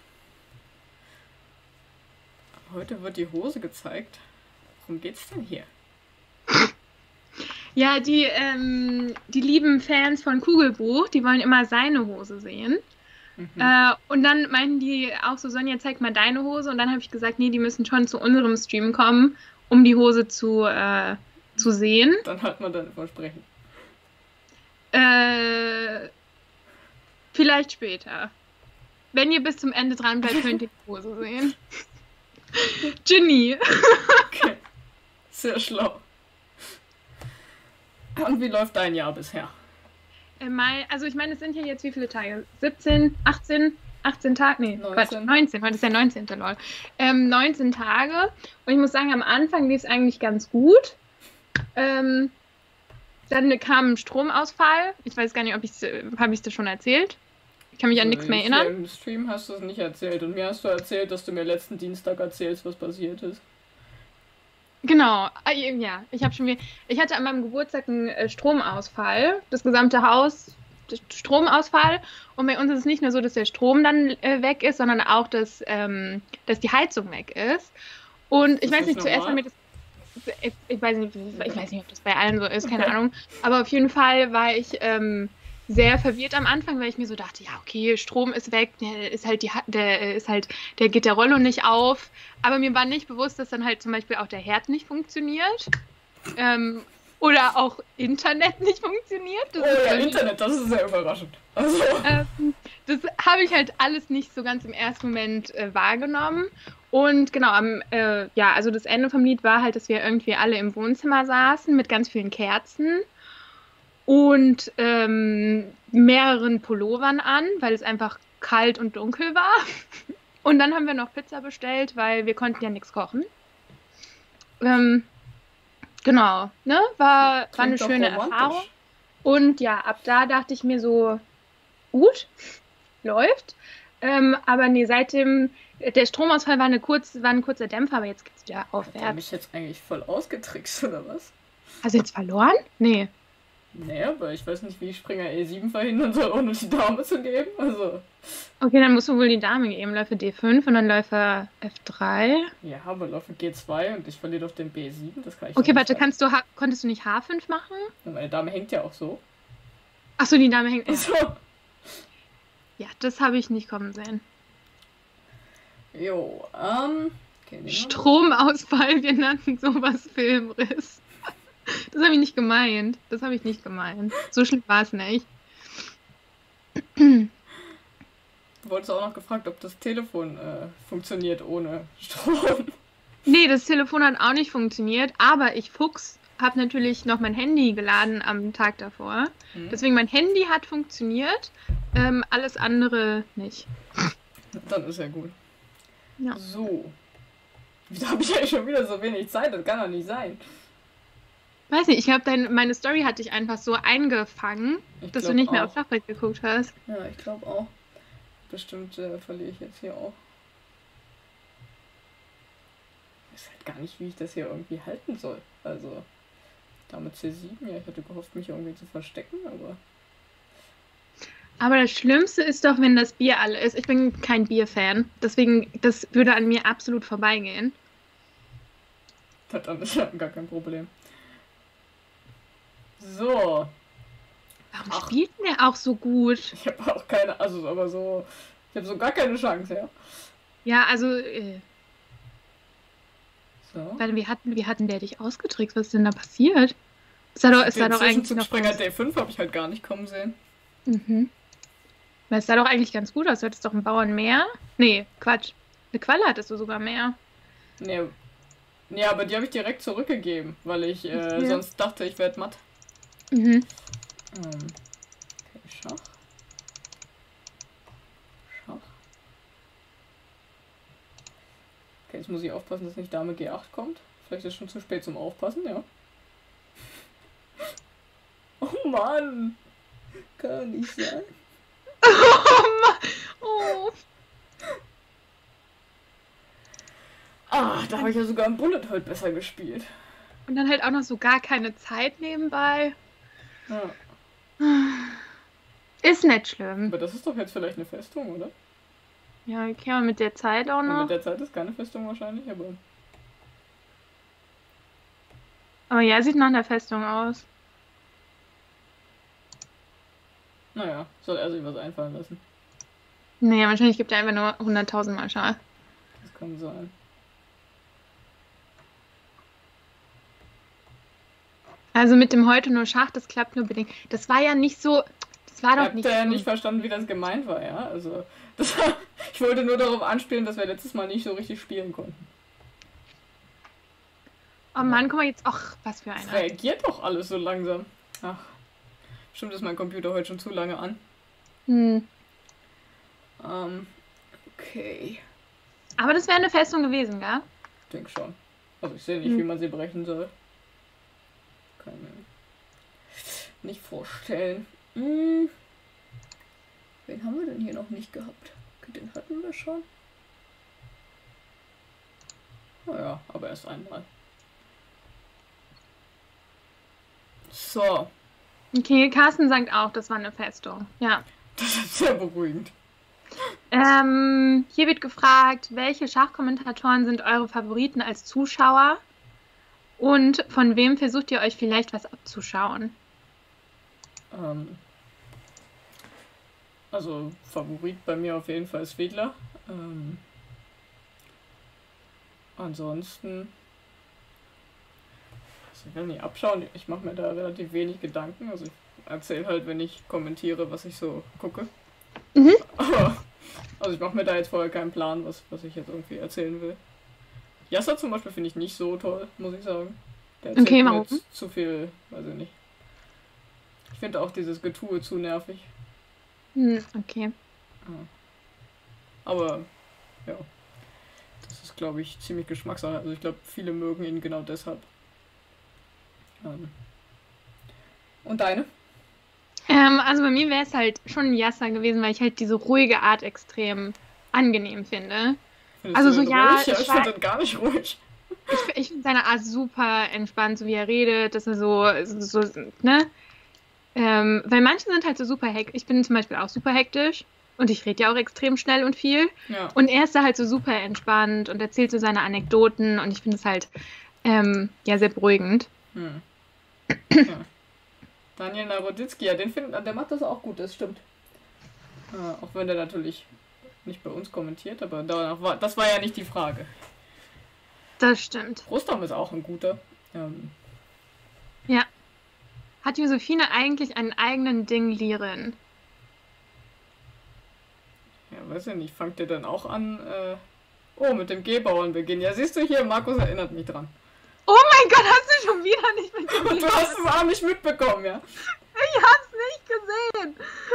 Heute wird die Hose gezeigt. Worum geht's denn hier? Ja, die, ähm, die lieben Fans von Kugelbuch, die wollen immer seine Hose sehen. Mhm. Äh, und dann meinten die auch so, Sonja, zeig mal deine Hose. Und dann habe ich gesagt, nee, die müssen schon zu unserem Stream kommen, um die Hose zu, äh, zu sehen. Dann hat man dein Versprechen. Äh, vielleicht später. Wenn ihr bis zum Ende dran bleibt, könnt ihr die Hose sehen. Genie. Okay. Sehr schlau. Und wie läuft dein Jahr bisher? Äh, Mai, also ich meine, es sind ja jetzt wie viele Tage? siebzehn, achtzehn, achtzehn Tage? Nee, neunzehn. Quatsch, neunzehn. Heute ist der neunzehnte lol. Ähm, neunzehn Tage. Und ich muss sagen, am Anfang lief es eigentlich ganz gut. Ähm, dann kam ein Stromausfall. Ich weiß gar nicht, ob ich es, habe ich es dir schon erzählt? Ich kann mich an nichts mehr Hier erinnern. im Stream hast du es nicht erzählt. Und mir hast du erzählt, dass du mir letzten Dienstag erzählst, was passiert ist. Genau, ah, ja, ich habe schon wieder, ich hatte an meinem Geburtstag einen äh, Stromausfall, das gesamte Haus, das Stromausfall, und bei uns ist es nicht nur so, dass der Strom dann äh, weg ist, sondern auch, dass, ähm, dass die Heizung weg ist. Und ich Das weiß ist nicht, zuerst normal? haben wir das, ich, ich weiß nicht, ich weiß nicht, ob das bei allen so ist, keine Ahnung, aber auf jeden Fall war ich ähm, sehr verwirrt am Anfang, weil ich mir so dachte, ja, okay, Strom ist weg, der ist halt die, Ha- der ist halt, der geht der Rollo nicht auf. Aber mir war nicht bewusst, dass dann halt zum Beispiel auch der Herd nicht funktioniert. Ähm, oder auch Internet nicht funktioniert. Das Oh ist ja, irgendwie- Internet, das ist sehr überraschend. Also, ähm, das habe ich halt alles nicht so ganz im ersten Moment äh, wahrgenommen. Und genau, am, äh, ja, also das Ende vom Lied war halt, dass wir irgendwie alle im Wohnzimmer saßen mit ganz vielen Kerzen und ähm, mehreren Pullovern an, weil es einfach kalt und dunkel war. Und dann haben wir noch Pizza bestellt, weil wir konnten ja nichts kochen. Ähm, genau, ne? War, war eine klingt doch schöne romantisch. Erfahrung. Und ja, ab da dachte ich mir so, gut, läuft. Ähm, aber nee, seitdem, der Stromausfall war, eine kurz, war ein kurzer Dämpfer, aber jetzt geht's wieder Hat er aufwärts. mich jetzt eigentlich voll ausgetrickst, oder was? Hast du jetzt verloren? Nee. Nee, aber ich weiß nicht, wie ich Springer E sieben verhindern soll, ohne die Dame zu geben. Also, Okay, dann musst du wohl die Dame geben. Läufe D fünf und dann Läufe F drei. ja, aber laufe G zwei und ich verliere auf den B sieben, das kann ich Okay, doch warte, nicht kannst du, H- konntest du nicht H fünf machen? halten. Meine Dame hängt ja auch so. Achso, die Dame hängt. Ja, So. ja das habe ich nicht kommen sehen. Jo, ähm. Okay, nehmen wir mal. Stromausfall, wir nannten sowas Filmriss. Das habe ich nicht gemeint. Das habe ich nicht gemeint. So schlimm war es nicht. Du wolltest auch noch gefragt, ob das Telefon äh, funktioniert ohne Strom. Nee, das Telefon hat auch nicht funktioniert, aber ich Fuchs habe natürlich noch mein Handy geladen am Tag davor. Hm. Deswegen mein Handy hat funktioniert, ähm, alles andere nicht. Dann ist ja gut. Ja. So. Wieso habe ich eigentlich schon wieder so wenig Zeit? Das kann doch nicht sein. Weiß nicht, ich glaube, dein- meine Story hat dich einfach so eingefangen, Ich dass du glaub nicht mehr auch. auf Schachbrett geguckt hast. Ja, ich glaube auch. Bestimmt äh, verliere ich jetzt hier auch. Ich weiß halt gar nicht, wie ich das hier irgendwie halten soll. Also, Dame C sieben, ja, ich hatte gehofft, mich irgendwie zu verstecken, aber. Aber das Schlimmste ist doch, wenn das Bier alle ist. Ich bin kein Bierfan, deswegen, das würde an mir absolut vorbeigehen. Das dann ist ja gar kein Problem. So, Warum Ach. spielt denn der auch so gut? ich habe auch keine, also aber so, ich habe so gar keine Chance, ja. Ja, also, äh, So. warte, wie hatten, wie hatten der dich ausgetrickst? Was ist denn da passiert? Es sah doch, es sah Den doch eigentlich Zwischenzug noch Springer ganz, D fünf habe ich halt gar nicht kommen sehen. mhm. Weil es sah doch eigentlich ganz gut aus. Du hattest doch einen Bauern mehr. Nee, Quatsch. Eine Qualle hattest du sogar mehr. Nee. Nee, aber die habe ich direkt zurückgegeben, weil ich äh, Okay. sonst dachte, ich werde matt. Mhm. Ähm, okay, Schach. Schach. Okay, jetzt muss ich aufpassen, dass nicht Dame G acht kommt. Vielleicht ist es schon zu spät zum Aufpassen, ja. Oh Mann! Kann nicht sein. Oh Mann. Oh. Ah, da habe ich ja sogar im Bullet Hole besser gespielt. Und dann halt auch noch so gar keine Zeit nebenbei. Ja. Ist nicht schlimm. Aber das ist doch jetzt vielleicht eine Festung, oder? Ja, okay, und mit der Zeit auch Und noch. mit der Zeit ist keine Festung wahrscheinlich, aber... Aber ja, sieht nach einer Festung aus. Naja, soll er sich was einfallen lassen. Nee, wahrscheinlich gibt er einfach nur hunderttausend Mal Schach. Das kann sein. Also mit dem heute nur Schach, das klappt nur bedingt. Das war ja nicht so. Das war doch Habt nicht ihr ja so. nicht verstanden, wie das gemeint war, ja? Also, das war, ich wollte nur darauf anspielen, dass wir letztes Mal nicht so richtig spielen konnten. Oh Mann, guck mal jetzt. Ach, was für Es einer. reagiert doch alles so langsam. Ach, stimmt, ist mein Computer heute schon zu lange an. Hm. Ähm, okay. Aber das wäre eine Festung gewesen, gell? Ich denke schon. Also ich sehe nicht, Hm. wie man sie berechnen soll. Kann ich mir nicht vorstellen. Hm. Wen haben wir denn hier noch nicht gehabt? Okay, den hatten wir schon. Naja, aber erst einmal. So. Okay, Carsten sagt auch, das war eine Festung. Ja. Das ist sehr beruhigend. Ähm, hier wird gefragt, welche Schachkommentatoren sind eure Favoriten als Zuschauer? Und von wem versucht ihr euch vielleicht was abzuschauen? Ähm, also Favorit bei mir auf jeden Fall ist Wedler. Ähm, ansonsten, also ich will nicht abschauen, ich mache mir da relativ wenig Gedanken. Also ich erzähle halt, wenn ich kommentiere, was ich so gucke. Mhm. Aber, also ich mache mir da jetzt vorher keinen Plan, was, was ich jetzt irgendwie erzählen will. Yasser zum Beispiel finde ich nicht so toll, muss ich sagen. Der erzählt Okay, mir warum? jetzt zu viel, weiß ich nicht. Ich finde auch dieses Getue zu nervig. Hm, okay. Aber, ja. Das ist, glaube ich, ziemlich Geschmackssache. Also ich glaube, viele mögen ihn genau deshalb. Ähm. Und deine? Ähm, also bei mir wäre es halt schon Yasser gewesen, weil ich halt diese ruhige Art extrem angenehm finde. Findest Also du so, den ja, ruhig? Ja, ich ich war- finde den gar nicht ruhig. Ich, ich finde seine Art super entspannt, so wie er redet, dass er so, so, ne? Ähm, weil manche sind halt so super hektisch. Ich bin zum Beispiel auch super hektisch und ich rede ja auch extrem schnell und viel. Ja. Und er ist da halt so super entspannt und erzählt so seine Anekdoten und ich finde es halt ähm, ja sehr beruhigend. Hm. Ja. Daniel Naroditsky, ja, den find, der macht das auch gut, das stimmt. Äh, auch wenn der natürlich nicht bei uns kommentiert, aber danach war, das war ja nicht die Frage. Das stimmt. Rostam ist auch ein guter. Ähm, Ja. Hat Josephine eigentlich einen eigenen Ding-Lirin? ja, weiß ich nicht, fangt der dann auch an, äh, oh, mit dem G-Bauern beginnen. Ja, siehst du hier, Markus erinnert mich dran. Oh mein Gott, hast du schon wieder nicht mit dem Und du hast es auch nicht mitbekommen, ja? Ich hab's nicht gesehen.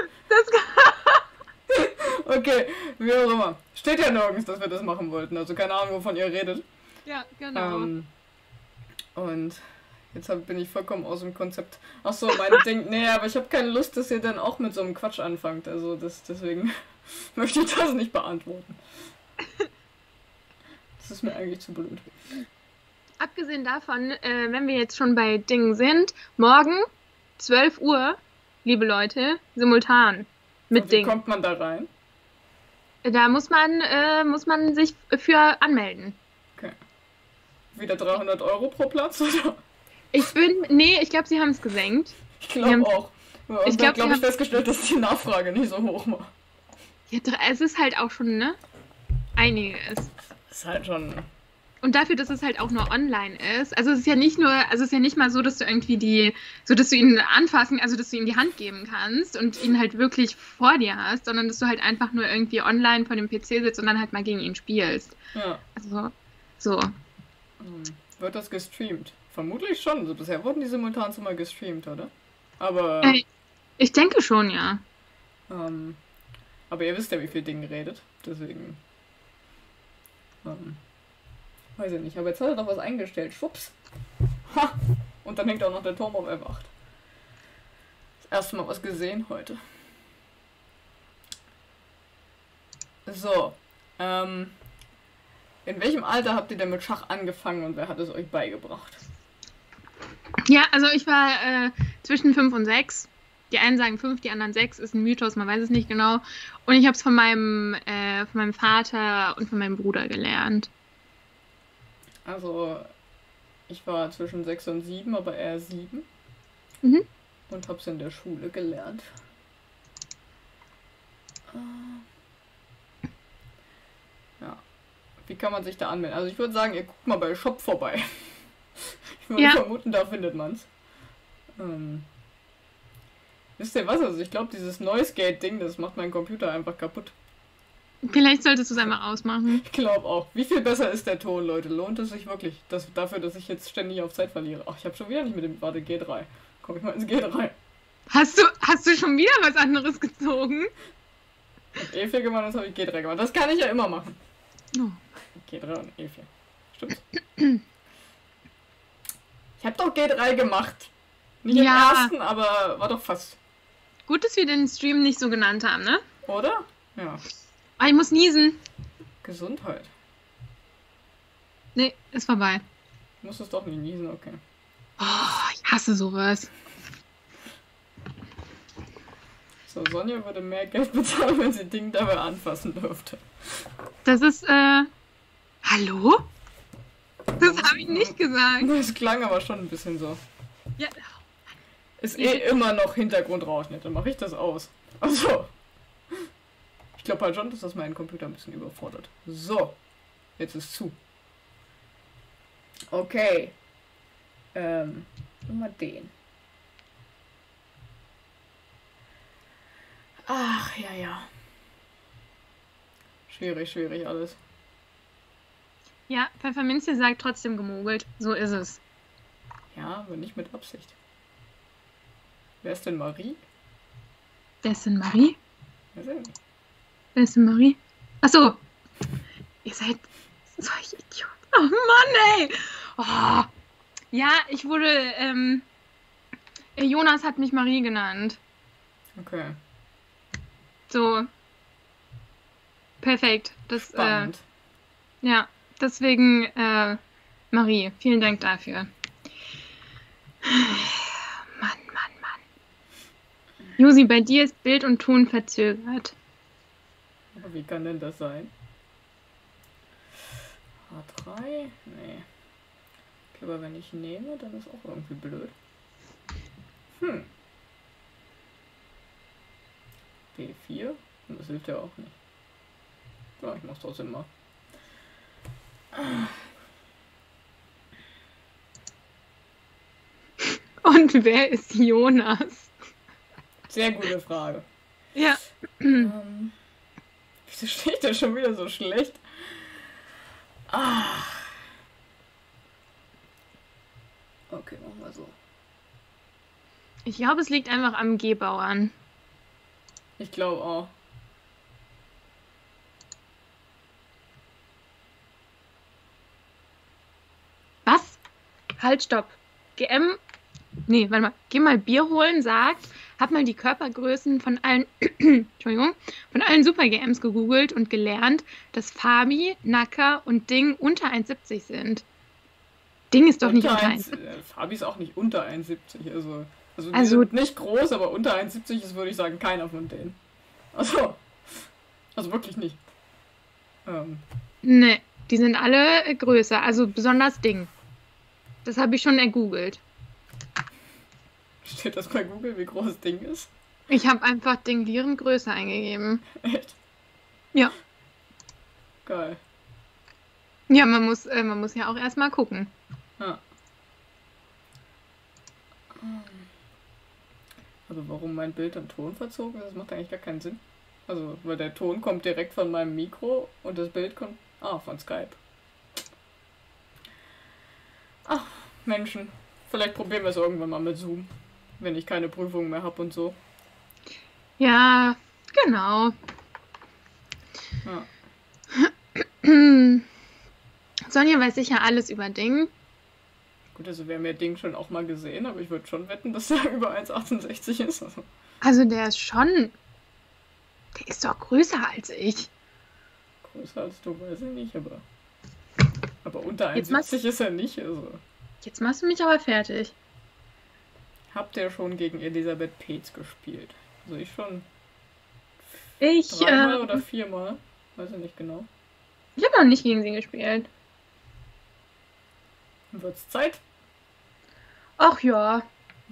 Das Okay, wie auch immer. Steht ja nirgends, dass wir das machen wollten. Also keine Ahnung, wovon ihr redet. Ja, genau. Ähm, und jetzt hab, bin ich vollkommen aus dem Konzept. Ach so, mein Ding. Nee, aber ich habe keine Lust, dass ihr dann auch mit so einem Quatsch anfangt. Also das, deswegen möchte ich das nicht beantworten. Das ist mir eigentlich zu blöd. Abgesehen davon, äh, wenn wir jetzt schon bei Dingen sind, morgen zwölf Uhr, liebe Leute, simultan mit Und wie Ding. kommt man da rein? Da muss man, äh, muss man sich für anmelden. Wieder dreihundert Euro pro Platz, oder? Ich bin, nee, ich glaube, sie haben es gesenkt. Ich Wir haben- glaube auch. Ja, ich ich glaub, glaube, glaub sie ich festgestellt, dass die Nachfrage nicht so hoch war. Ja, dr- es ist halt auch schon, ne? Einiges. Das ist halt schon... Und dafür, dass es halt auch nur online ist. Also es ist ja nicht nur, also es ist ja nicht mal so, dass du irgendwie die, so dass du ihn anfassen, also dass du ihm die Hand geben kannst und ihn halt wirklich vor dir hast, sondern dass du halt einfach nur irgendwie online vor dem P C sitzt und dann halt mal gegen ihn spielst. Ja. Also, so. Hm. Wird das gestreamt? Vermutlich schon. Also bisher wurden die Simultans immer gestreamt, oder? Aber... Äh, ich denke schon, ja. Ähm, aber ihr wisst ja, wie viel Ding redet. Deswegen... Ähm, weiß ich nicht. Aber jetzt hat er doch was eingestellt. Schwupps. Ha! Und dann hängt auch noch der Turm auf F acht. Das erste Mal was gesehen heute. So. Ähm... In welchem Alter habt ihr denn mit Schach angefangen und wer hat es euch beigebracht? Ja, also ich war äh, zwischen fünf und sechs. Die einen sagen fünf, die anderen sechs, ist ein Mythos, man weiß es nicht genau. Und ich habe es von meinem, äh, von meinem Vater und von meinem Bruder gelernt. Also, ich war zwischen sechs und sieben, aber eher sieben. Mhm. Und hab's in der Schule gelernt. Ja. Wie kann man sich da anmelden? Also ich würde sagen, ihr guckt mal bei Shop vorbei. Ich würde Ja. vermuten, da findet man's. Ähm. Wisst ihr was? Also ich glaube, dieses Noise Gate-Ding, das macht meinen Computer einfach kaputt. Vielleicht solltest du es einmal ausmachen. Ich glaube auch. Wie viel besser ist der Ton, Leute? Lohnt es sich wirklich das, dafür, dass ich jetzt ständig auf Zeit verliere? Ach, ich habe schon wieder nicht mit dem... Warte, G drei. Komm ich mal ins G drei. Hast du, hast du schon wieder was anderes gezogen? Ich hab E vier gemacht, das habe ich G drei gemacht. Das kann ich ja immer machen. Oh. G drei und E vier. Stimmt. Ich habe doch G drei gemacht. Nicht im Ja. ersten, aber war doch fast. Gut, dass wir den Stream nicht so genannt haben, ne? Oder? Ja. Ah, ich muss niesen. Gesundheit. Nee, ist vorbei. Du musst es doch nicht niesen, okay. Oh, ich hasse sowas. So, Sonja würde mehr Geld bezahlen, wenn sie Ding dabei anfassen dürfte. Das ist, äh... Hallo? Das habe ich nicht gesagt. Das klang aber schon ein bisschen so. Ja. Ist eh immer noch Hintergrundrauschen, dann mache ich das aus. Also. Ich glaube halt schon, dass das meinen Computer ein bisschen überfordert. So. Jetzt ist zu. Okay. Ähm. Nur mal den. Ach, ja, ja. Schwierig, schwierig alles. Ja, Pfefferminzchen sagt trotzdem gemogelt. So ist es. Ja, aber nicht mit Absicht. Wer ist denn Marie? Wer ist denn Marie? Wer ist denn? Wer ist denn Marie? Achso. Ihr seid solche Idioten. Oh Mann, ey. Oh. Ja, ich wurde, ähm... Jonas hat mich Marie genannt. Okay. So. Perfekt. Das, Spannend. Äh, ja, deswegen, äh, Marie, vielen Dank dafür. Mann, Mann, Mann. Josi, bei dir ist Bild und Ton verzögert. Aber wie kann denn das sein? H drei? Nee. Ich glaube, wenn ich nehme, dann ist auch irgendwie blöd. Hm. B vier? Das hilft ja auch nicht. Ja, ich mach's trotzdem mal. Und wer ist Jonas? Sehr gute Frage. Ja. ähm, wieso steht der schon wieder so schlecht? Ah. Okay, machen wir so. Ich glaube, es liegt einfach am G-Bauern. Ich glaube auch. Was? Halt, stopp. G M. Nee, warte mal. Geh mal Bier holen, sagt, hab mal die Körpergrößen von allen, Entschuldigung, von allen Super-G Ms gegoogelt und gelernt, dass Fabi, Nacker und Ding unter eins siebzig sind. Ding ist doch nicht unter eins siebzig. Äh, Fabi ist auch nicht unter eins siebzig, also. Also, die Also- sind nicht groß, aber unter eins siebzig ist, würde ich sagen, keiner von denen. Also. Also wirklich nicht. Ähm, Nee, die sind alle äh, größer, also besonders Ding. Das habe ich schon ergoogelt. steht das bei Google, wie groß das Ding ist? Ich habe einfach Ding Viren Größe eingegeben. Echt? Ja. Geil. Ja, man muss, äh, man muss ja auch erstmal gucken. Ja. Also warum mein Bild und Ton verzogen ist, das macht eigentlich gar keinen Sinn. Also, weil der Ton kommt direkt von meinem Mikro und das Bild kommt, ah, von Skype. Ach, Menschen. Vielleicht probieren wir es irgendwann mal mit Zoom, wenn ich keine Prüfungen mehr habe und so. Ja, genau. Ja. Sonja weiß sicher alles über Ding. Gut, also wir haben ja Ding schon auch mal gesehen, aber ich würde schon wetten, dass der über eins achtundsechzig ist. Also, Also der ist schon... Der ist doch größer als ich. größer als du, weiß ich nicht, aber... Aber unter Jetzt machst- eins siebzig ist er nicht, also... Jetzt machst du mich aber fertig. habt ihr schon gegen Elisabeth Peetz gespielt? Also ich schon Ich, dreimal äh, oder viermal. Weiß ich nicht genau. ich habe noch nicht gegen sie gespielt. Wird's Zeit? Ach ja.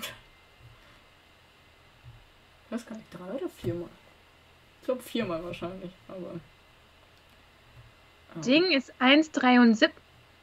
Ich weiß gar nicht, drei oder viermal? Ich glaube viermal wahrscheinlich, aber... ähm, Ding ist eins Komma dreiundsiebzig.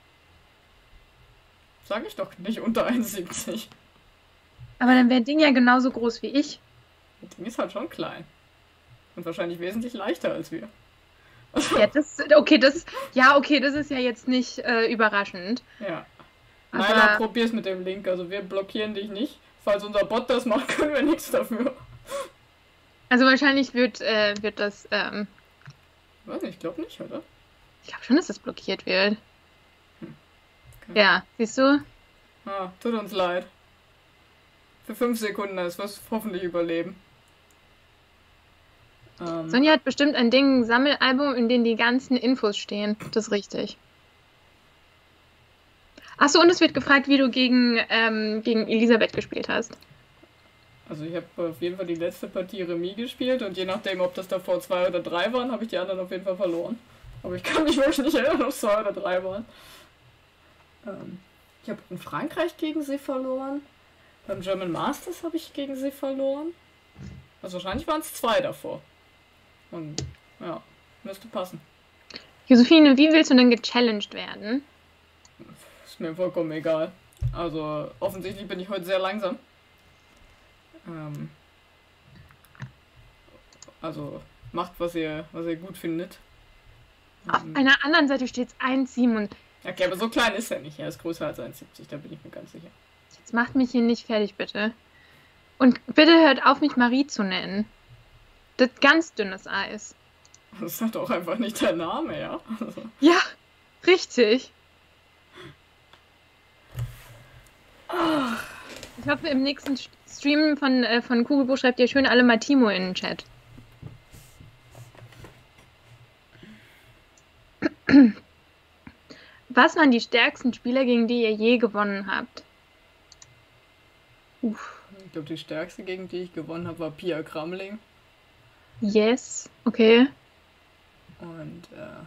Sag ich doch nicht unter eins Komma siebzig. Aber dann wäre Ding ja genauso groß wie ich. Das Ding ist halt schon klein. Und wahrscheinlich wesentlich leichter als wir. Also, Ja, das, okay, das, ja, okay, das ist ja jetzt nicht äh, überraschend. ja. Aber- Nein, aber probier's mit dem Link. Also wir blockieren dich nicht. Falls unser Bot das macht, können wir nichts dafür. Also wahrscheinlich wird, äh, wird das, ähm, Weiß nicht, ich glaube nicht, oder? ich glaube schon, dass das blockiert wird. Okay. Ja, siehst du? Ah, tut uns leid. Für fünf Sekunden, das wirst du hoffentlich überleben. Ähm, Sonja hat bestimmt ein Ding, ein Sammelalbum, in dem die ganzen Infos stehen. Das ist richtig. Achso, und es wird gefragt, wie du gegen, ähm, gegen Elisabeth gespielt hast. also ich habe auf jeden Fall die letzte Partie Remis gespielt und je nachdem, ob das davor zwei oder drei waren, habe ich die anderen auf jeden Fall verloren. Aber ich kann mich wirklich nicht erinnern, ob es zwei oder drei waren. Ähm, ich habe in Frankreich gegen sie verloren. Beim German Masters habe ich gegen sie verloren. Also wahrscheinlich waren es zwei davor. Und ja, müsste passen. Josephine, wie willst du denn gechallenged werden? Ist mir vollkommen egal. Also offensichtlich bin ich heute sehr langsam. Ähm, also macht, was ihr, was ihr gut findet. Auf Ähm, einer anderen Seite steht es eins Komma sieben und okay, aber so klein ist er nicht. Er ist größer als eins Komma siebzig, da bin ich mir ganz sicher. jetzt macht mich hier nicht fertig, bitte. Und bitte hört auf, mich Marie zu nennen. Das ist ganz dünnes Eis. Das ist halt auch einfach nicht der Name, ja. Also, Ja, richtig. Ich hoffe, im nächsten Stream von, äh, von Kugelbuch schreibt ihr schön alle mal Timo in den Chat. Was waren die stärksten Spieler, gegen die ihr je gewonnen habt? Uff. ich glaube, die stärkste, gegen die ich gewonnen habe, war Pia Kramling. Yes, okay. Und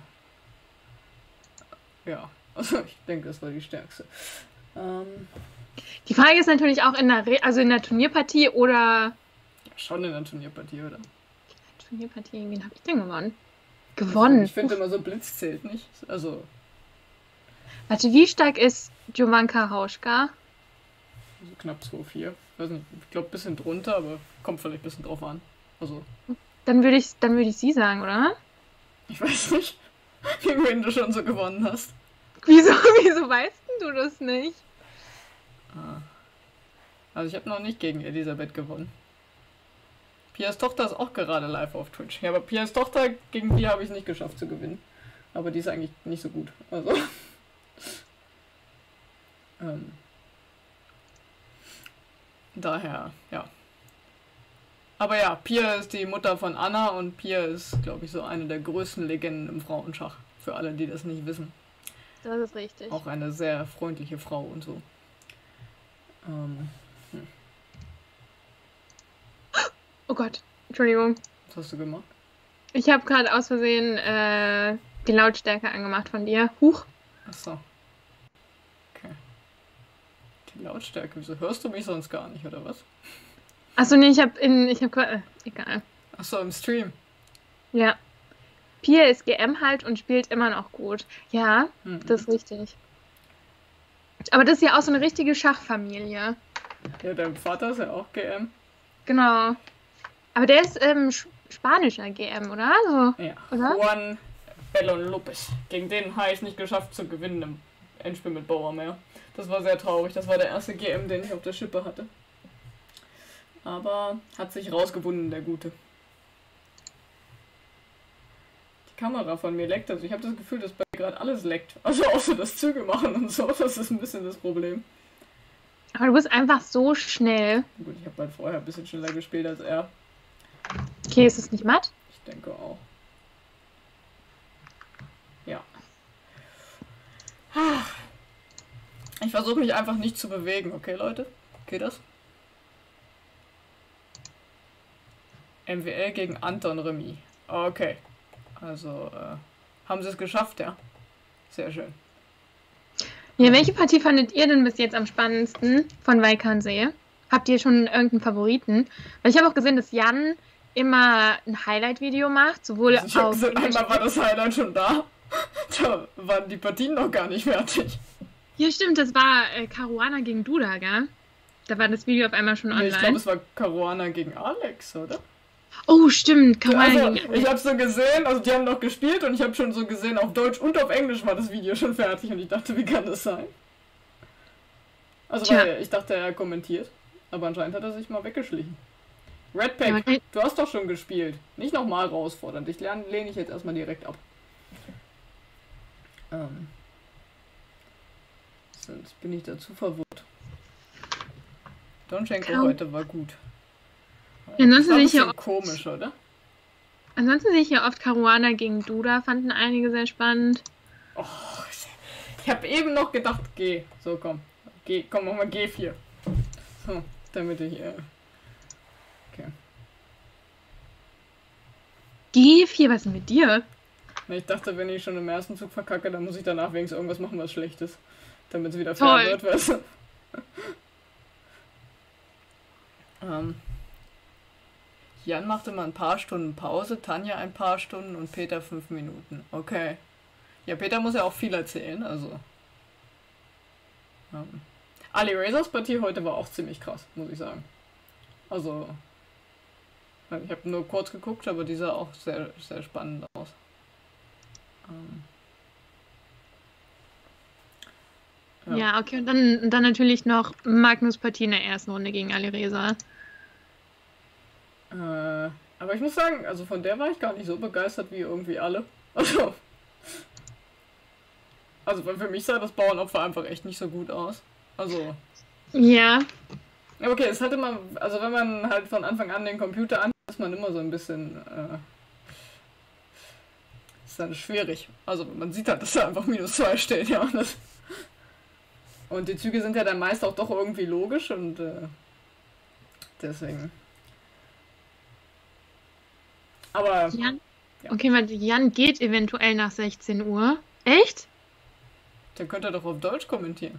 äh, ja, also ich denke, das war die stärkste. Ähm, Die Frage ist natürlich auch in der, Re also in der Turnierpartie oder... schon in der Turnierpartie, oder? Turnierpartie, gegen wen habe ich denn gewonnen? Gewonnen? Ich finde immer so Blitz zählt nicht. Also, Warte, wie stark ist Jovanka Hauschka? so knapp zwei vier. Ich weiß nicht, ich glaube ein bisschen drunter, aber kommt vielleicht ein bisschen drauf an. Also, Dann würde ich, dann würde ich sie sagen, oder? ich weiß nicht, gegen wen du schon so gewonnen hast. Wieso, wieso weißt denn du das nicht? Ah. Also ich habe noch nicht gegen Elisabeth gewonnen. Pias Tochter ist auch gerade live auf Twitch. Ja, aber Pias Tochter, gegen die habe ich es nicht geschafft zu gewinnen. Aber die ist eigentlich nicht so gut. Also. ähm. Daher, ja. Aber ja, Pia ist die Mutter von Anna und Pia ist, glaube ich, so eine der größten Legenden im Frauenschach. Für alle, die das nicht wissen. Das ist richtig. Auch eine sehr freundliche Frau und so. Ähm, hm. Oh Gott, Entschuldigung. Was hast du gemacht? Ich habe gerade aus Versehen äh, die Lautstärke angemacht von dir. Huch. Achso. Okay. Die Lautstärke, wieso hörst du mich sonst gar nicht, oder was? Achso, nee, ich habe in. Ich habe. Äh, egal. Achso, im Stream. Ja. Pia ist G M halt und spielt immer noch gut. Ja, Mhm. das ist richtig. Aber das ist ja auch so eine richtige Schachfamilie. Ja, dein Vater ist ja auch G M. Genau. Aber der ist ähm, sch- spanischer G M, oder? So, Ja. oder? Juan Bellon Lopez. Gegen den habe ich es nicht geschafft zu gewinnen im Endspiel mit Bauer mehr. Das war sehr traurig. Das war der erste G M, den ich auf der Schippe hatte. Aber hat sich rausgewunden, der Gute. Die Kamera von mir leckt, also ich habe das Gefühl, dass bei mir gerade alles leckt. Also außer das Züge machen und so, das ist ein bisschen das Problem. Aber du bist einfach so schnell. Gut, ich habe halt vorher ein bisschen schneller gespielt als er. Okay, ist es nicht matt? Ich denke auch. Ja. Ich versuche mich einfach nicht zu bewegen, okay Leute? Geht das? M W L gegen Anton Remis. Okay. Also, äh, haben sie es geschafft, ja. Sehr schön. Ja, welche Partie fandet ihr denn bis jetzt am spannendsten von Weikernsee? Habt ihr schon irgendeinen Favoriten? Weil ich habe auch gesehen, dass Jan immer ein Highlight-Video macht, sowohl Also ich hab auf gesehen, Englisch. einmal war das Highlight schon da. Da waren die Partien noch gar nicht fertig. Ja, stimmt, das war äh, Caruana gegen Duda, gell? Da war das Video auf einmal schon Nee, online. ich glaube, es war Caruana gegen Alex, oder? Oh, stimmt, Caruana Also, gegen ich habe so gesehen, also die haben noch gespielt und ich habe schon so gesehen, auf Deutsch und auf Englisch war das Video schon fertig und ich dachte, wie kann das sein? Also, Tja. weil ich dachte, er kommentiert, aber anscheinend hat er sich mal weggeschlichen. Redpack, Ja, aber- du hast doch schon gespielt. Nicht nochmal herausfordern, dich lerne, lehne ich jetzt erstmal direkt ab. Ähm. Sonst bin ich dazu verwirrt. Donchenko Kaum. heute war gut. Ja, ansonsten das war ein sehe ich ja bisschen komisch, oder? Ansonsten sehe ich ja oft Caruana gegen Duda, fanden einige sehr spannend. Oh, ich habe eben noch gedacht, G. So, komm. G, komm, mach mal G vier. So, damit ich, äh... Okay. G vier, was ist denn mit dir? Na, ich dachte, wenn ich schon im ersten Zug verkacke, dann muss ich danach wenigstens irgendwas machen, was schlecht ist. Damit es wieder fair Toll. wird, weißt du? ähm... Jan machte mal ein paar Stunden Pause, Tanja ein paar Stunden und Peter fünf Minuten. Okay. Ja, Peter muss ja auch viel erzählen, also. Ähm. Ali Razors Partie heute war auch ziemlich krass, muss ich sagen. Also. Ich habe nur kurz geguckt, aber die sah auch sehr, sehr spannend aus. Ähm. Ja, ja okay, und dann, und dann natürlich noch Magnus Partie in der ersten Runde gegen Alireza. Äh, aber ich muss sagen, also von der war ich gar nicht so begeistert wie irgendwie alle. Also, also für mich sah das Bauernopfer einfach echt nicht so gut aus. Also, Ja. okay, es hatte man, also wenn man halt von Anfang an den Computer an, ist man immer so ein bisschen, äh, ist dann schwierig. Also man sieht halt, dass da einfach minus zwei steht, ja. Und, das, und die Züge sind ja dann meist auch doch irgendwie logisch und äh, deswegen. Aber. Jan? Ja. Okay, warte, Jan geht eventuell nach sechzehn Uhr. Echt? Dann könnt ihr doch auf Deutsch kommentieren.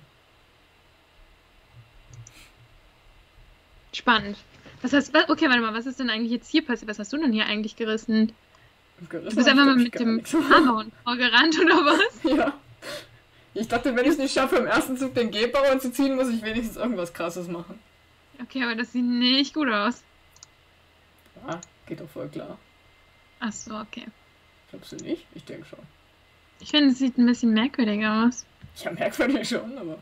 Spannend. Was hast, was, okay, warte mal, was ist denn eigentlich jetzt hier passiert? Was hast du denn hier eigentlich gerissen? Gerissen Du bist hab einfach ich, mal glaub mit ich, dem gar nichts. Hammer vorgerannt oder was? Ja. Ich dachte, wenn ich es nicht schaffe, im ersten Zug den G-Bauern zu ziehen, muss ich wenigstens irgendwas Krasses machen. Okay, aber das sieht nicht gut aus. Ja, geht doch voll klar. Ach so, okay. Glaubst du nicht? Ich denke schon. Ich finde, es sieht ein bisschen merkwürdig aus. Ja, merkwürdig schon, aber.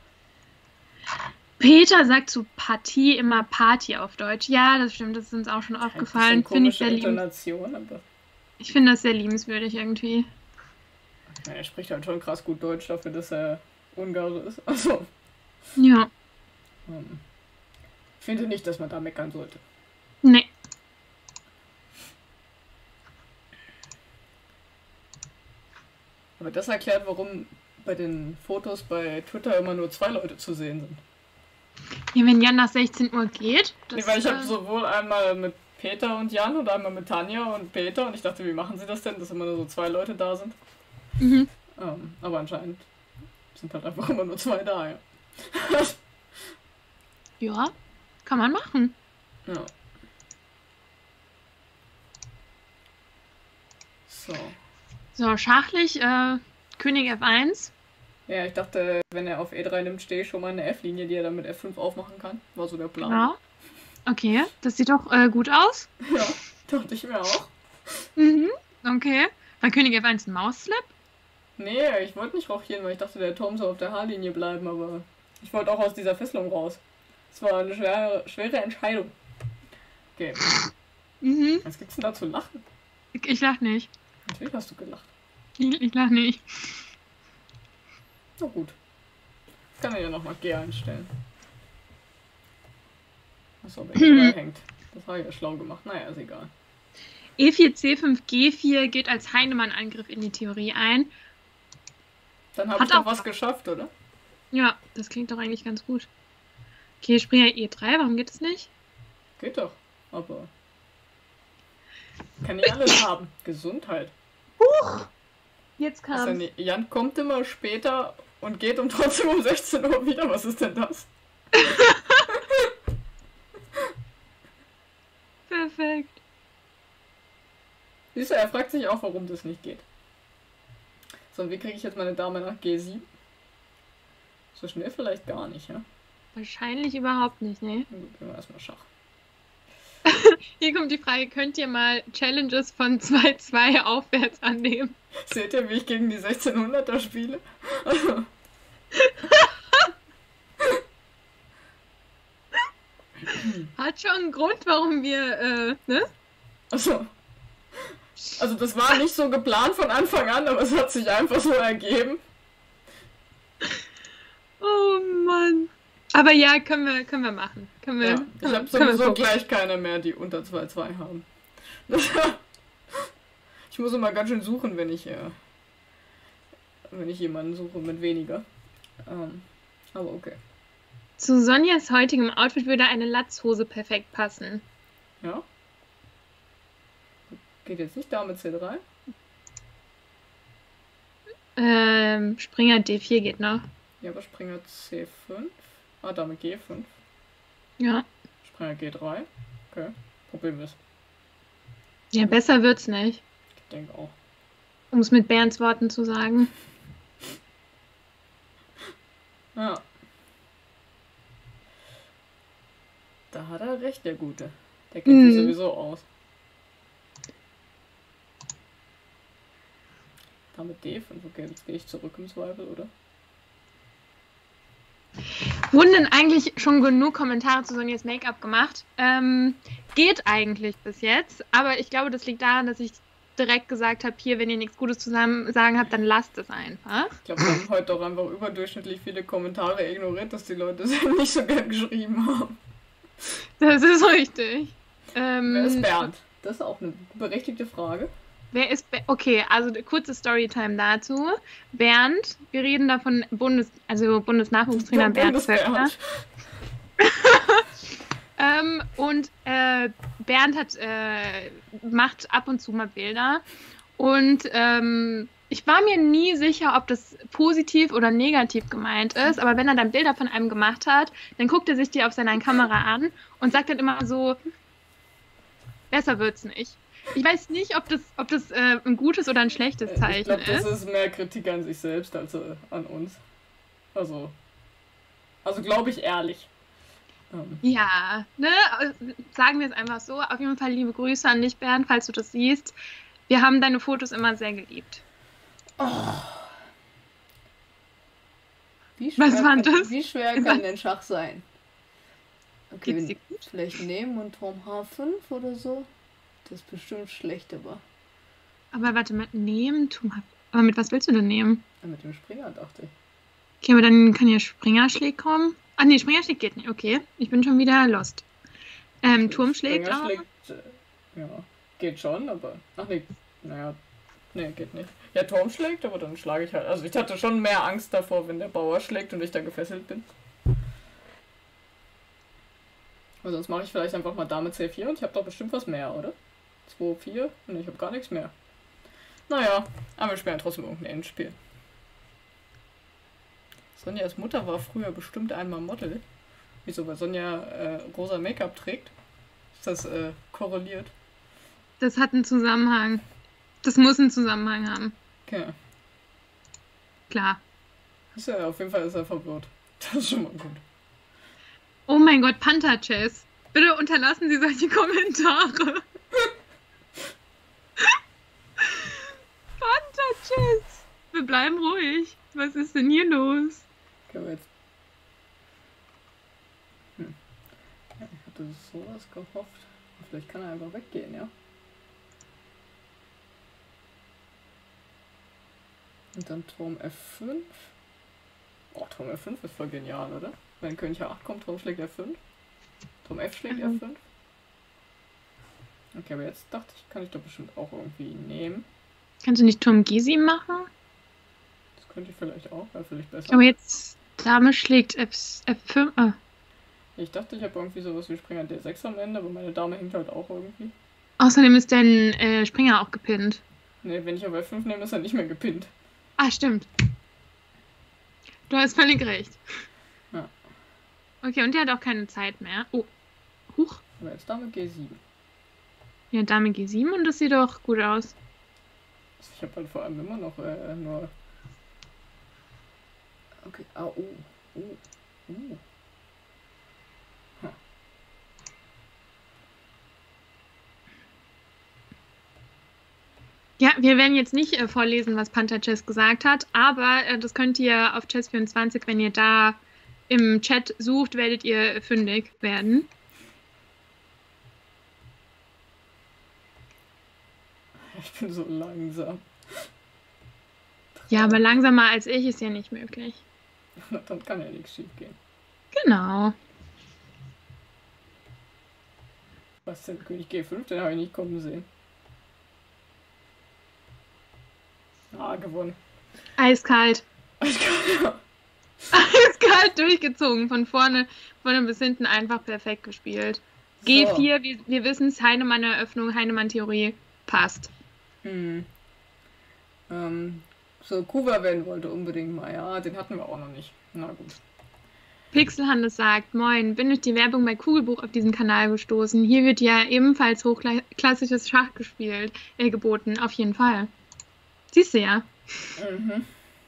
Peter sagt zu Partie immer Party auf Deutsch. Ja, das stimmt, das ist uns auch schon aufgefallen. Finde ich sehr lieb. Intonation, aber. Ich finde das sehr liebenswürdig irgendwie. Ja, er spricht halt schon krass gut Deutsch dafür, dass er Ungare ist. Also. Ja. Ähm, ich finde nicht, dass man da meckern sollte. Nee. Aber das erklärt, warum bei den Fotos bei Twitter immer nur zwei Leute zu sehen sind. Ja, wenn Jan nach sechzehn Uhr geht. Das, Nee, weil ich habe äh, sowohl einmal mit Peter und Jan und einmal mit Tanja und Peter und ich dachte, wie machen sie das denn, dass immer nur so zwei Leute da sind? Mhm. Ähm, aber anscheinend sind halt einfach immer nur zwei da, ja. Ja, kann man machen. Ja. So. So, schachlich, äh, König F eins. Ja, ich dachte, wenn er auf E drei nimmt, stehe ich schon mal eine F-Linie, die er dann mit F fünf aufmachen kann. War so der Plan. Genau. Okay, das sieht doch äh, gut aus. Ja, dachte ich mir auch. Mhm. Okay. War König F eins ein Mausslap? Nee, ich wollte nicht rochieren, weil ich dachte, der Turm soll auf der H-Linie bleiben, aber ich wollte auch aus dieser Fesselung raus. Es war eine schwere, schwere Entscheidung. Okay. Mhm. Was gibt's denn da zu lachen? Ich, ich lach nicht. Natürlich hast du gelacht. Ich, ich lach nicht. Na gut. Ich kann ja nochmal G einstellen. Achso, bei E drei hängt. Das habe ich ja schlau gemacht. Naja, ist egal. E vier, C fünf, G vier geht als Heinemann-Angriff in die Theorie ein. Dann habe Hat ich doch auch- was geschafft, oder? Ja, das klingt doch eigentlich ganz gut. Okay, Springer E drei, warum geht es nicht? Geht doch. Aber. Kann nicht alles haben. Gesundheit. Huch! Jetzt Also, kam. nee, Jan kommt immer später und geht um trotzdem um sechzehn Uhr wieder. Was ist denn das? Perfekt. Siehst du, er fragt sich auch, warum das nicht geht. So, und wie kriege ich jetzt meine Dame nach G sieben? So schnell vielleicht gar nicht, ja? Wahrscheinlich überhaupt nicht, ne? Na gut, gehen wir erstmal Schach. Hier kommt die Frage, könnt ihr mal Challenges von zwei zwei aufwärts annehmen? Seht ihr, wie ich gegen die sechzehnhunderter spiele? Hat schon einen Grund, warum wir, äh, ne? Also, also das war nicht so geplant von Anfang an, aber es hat sich einfach so ergeben. Oh Mann. Aber ja, können wir, können wir machen. Können wir, Ja, können ich wir- habe können wir sowieso gucken. gleich keine mehr, die unter zwei zwei haben. Ich muss immer ganz schön suchen, wenn ich, äh, wenn ich jemanden suche mit weniger. Ähm, aber okay. Zu Sonjas heutigem Outfit würde eine Latzhose perfekt passen. Ja. Geht jetzt nicht Dame C drei? Ähm, Springer D vier geht noch. Ja, aber Springer C fünf. Ah, Dame G fünf. Ja. Springer G drei. Okay. Problem ist. Ja, besser wird's nicht. Ich denke auch. Um es mit Bernds Worten zu sagen. Ja. Da hat er recht, der Gute. Der kennt sich Mhm. sowieso aus. Damit D fünf, okay, jetzt gehe ich zurück im Zweifel, oder? Wurden denn eigentlich schon genug Kommentare zu Sonjas Make-up gemacht? Ähm, geht eigentlich bis jetzt, aber ich glaube, das liegt daran, dass ich direkt gesagt habe, hier, wenn ihr nichts Gutes zusammen sagen habt, dann lasst es einfach. Ich glaube, wir haben heute doch einfach überdurchschnittlich viele Kommentare ignoriert, dass die Leute es nicht so gern geschrieben haben. Das ist richtig. Ähm, Wer ist Bernd? Das ist auch eine berechtigte Frage. Wer ist Be okay, also eine kurze Storytime dazu. Bernd, wir reden da von Bundes, also Bundesnachwuchstrainer Bernd Völkler. Bundesbernd. Ähm, und äh, Bernd hat, äh, macht ab und zu mal Bilder. Und ähm, ich war mir nie sicher, ob das positiv oder negativ gemeint ist. Aber wenn er dann Bilder von einem gemacht hat, dann guckt er sich die auf seiner Kamera an und sagt dann immer so, besser wird's nicht. Ich weiß nicht, ob das, ob das äh, ein gutes oder ein schlechtes Ich Zeichen glaube, das ist. ist mehr Kritik an sich selbst als äh, an uns. Also, also glaube ich ehrlich. Ähm, Ja, ne, sagen wir es einfach so. Auf jeden Fall liebe Grüße an dich, Bernd, falls du das siehst. Wir haben deine Fotos immer sehr geliebt. Wie schwer Was war kann, das? Wie schwer kann denn Schach sein? Okay, Geht's wenn, dir gut? vielleicht nehmen und Turm H fünf oder so. Das ist bestimmt schlecht, aber Aber warte, mit nehmen, tu mal. Aber mit was willst du denn nehmen? ja, mit dem Springer dachte ich. Okay, aber dann kann ja Springerschläg kommen. Ah, nee, Springerschläg geht nicht. Okay, ich bin schon wieder lost. Ähm, Turmschläg Springer auch. schlägt, äh, ja, geht schon, aber ach nee, naja, nee, geht nicht. Ja, Turm schlägt, aber dann schlage ich halt. Also ich hatte schon mehr Angst davor, wenn der Bauer schlägt und ich dann gefesselt bin. Aber sonst mache ich vielleicht einfach mal Dame C vier und ich habe doch bestimmt was mehr, oder? zwei, vier und ich habe gar nichts mehr. Naja, aber wir spielen trotzdem irgendein Endspiel. Sonjas Mutter war früher bestimmt einmal Model. Wieso? Weil Sonja äh, rosa Make-up trägt? Ist das äh, korreliert? Das hat einen Zusammenhang. Das muss einen Zusammenhang haben. Okay. Klar. Ist ja, auf jeden Fall ist er verwirrt. Das ist schon mal gut. Oh mein Gott, Panther-Chess. Bitte unterlassen Sie solche Kommentare. Panther-Chess. Wir bleiben ruhig. Was ist denn hier los? Können wir jetzt. Hm. Ja, ich hatte sowas gehofft. Vielleicht kann er einfach weggehen, ja? Und dann Turm F fünf. Oh, Turm F fünf ist voll genial, oder? Wenn König H acht kommt, Turm schlägt F fünf. Turm F schlägt Mhm. F fünf. Okay, aber jetzt dachte ich, kann ich doch bestimmt auch irgendwie nehmen. Kannst du nicht Turm G sieben machen? Das könnte ich vielleicht auch, wäre vielleicht besser. Aber jetzt Dame schlägt F fünf. Ah. Ich dachte, ich habe irgendwie sowas wie Springer D sechs am Ende, aber meine Dame hängt halt auch irgendwie. Außerdem ist dein äh, Springer auch gepinnt. Ne, wenn ich auf F fünf nehme, ist er nicht mehr gepinnt. Ah, stimmt. Du hast völlig recht. Ja. Okay, und der hat auch keine Zeit mehr. Oh, huch. Aber jetzt Dame G sieben. Ja, Dame G sieben und das sieht doch gut aus. Ich habe halt vor allem immer noch äh, nur... Okay, ah, oh, oh, oh. Huh. Ja, wir werden jetzt nicht äh, vorlesen, was Panther Chess gesagt hat, aber äh, das könnt ihr auf Chess vierundzwanzig, wenn ihr da im Chat sucht, werdet ihr fündig werden. Ich bin so langsam. Ja, aber langsamer als ich ist ja nicht möglich. Dann kann ja nichts schief gehen. Genau. Was denn? König G fünf? Den habe ich nicht kommen sehen. Ah, gewonnen. Eiskalt. Eiskalt. Eiskalt durchgezogen. Von vorne, vorne bis hinten einfach perfekt gespielt. So. G vier, wir, wir wissen es, Heinemann-Eröffnung, Heinemann-Theorie, passt. Hm. Ähm, so, Kuva werden wollte unbedingt mal. Ja, den hatten wir auch noch nicht. Na gut. Pixelhannes sagt, moin, bin durch die Werbung bei Kugelbuch auf diesen Kanal gestoßen. Hier wird ja ebenfalls hochklassisches Schach gespielt, äh, geboten, auf jeden Fall. Siehst du ja. Mhm.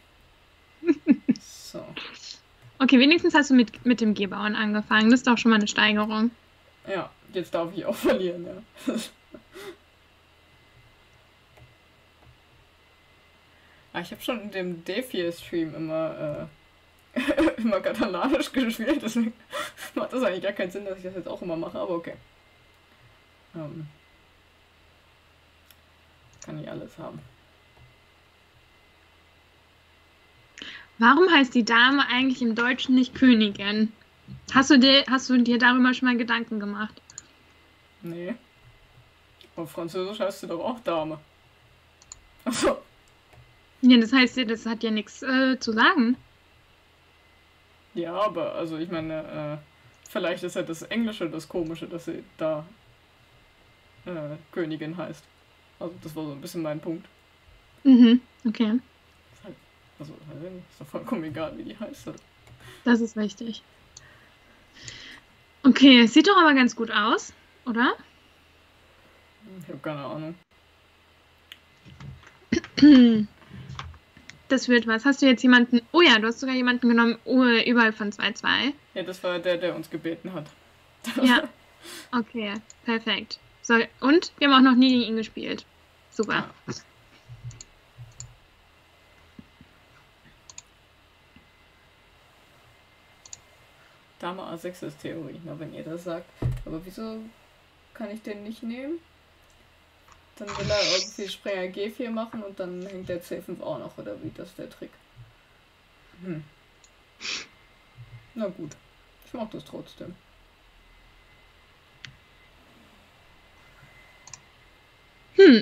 So. Okay, wenigstens hast du mit, mit dem G-Bauern angefangen. Das ist doch schon mal eine Steigerung. Ja, jetzt darf ich auch verlieren, ja. ah, ich habe schon in dem D vier Stream immer, äh, immer katalanisch gespielt, deswegen macht das eigentlich gar keinen Sinn, dass ich das jetzt auch immer mache, aber okay. Ähm, kann ich alles haben. Warum heißt die Dame eigentlich im Deutschen nicht Königin? Hast du dir, hast du dir darüber schon mal Gedanken gemacht? Nee. Auf Französisch heißt sie doch auch Dame. Achso. Ja, das heißt, das hat ja nichts äh, zu sagen. Ja, aber also ich meine, äh, vielleicht ist ja das Englische das Komische, dass sie da äh, Königin heißt. Also das war so ein bisschen mein Punkt. Mhm, okay. Also, ist doch vollkommen egal, wie die heißt. Oder? Das ist richtig. Okay, sieht doch aber ganz gut aus, oder? Ich habe keine Ahnung. Das wird was. Hast du jetzt jemanden... Oh ja, du hast sogar jemanden genommen, oh, überall von zwei zwei. Ja, das war der, der uns gebeten hat. Ja, okay, perfekt. So, und wir haben auch noch nie gegen ihn gespielt. Super. Ja. Dame A sechs ist Theorie, na wenn ihr das sagt. Aber wieso kann ich den nicht nehmen? Dann will er irgendwie Springer G vier machen und dann hängt der C fünf auch noch, oder wie? Das ist der Trick. Hm. Na gut, ich mach das trotzdem. Hm.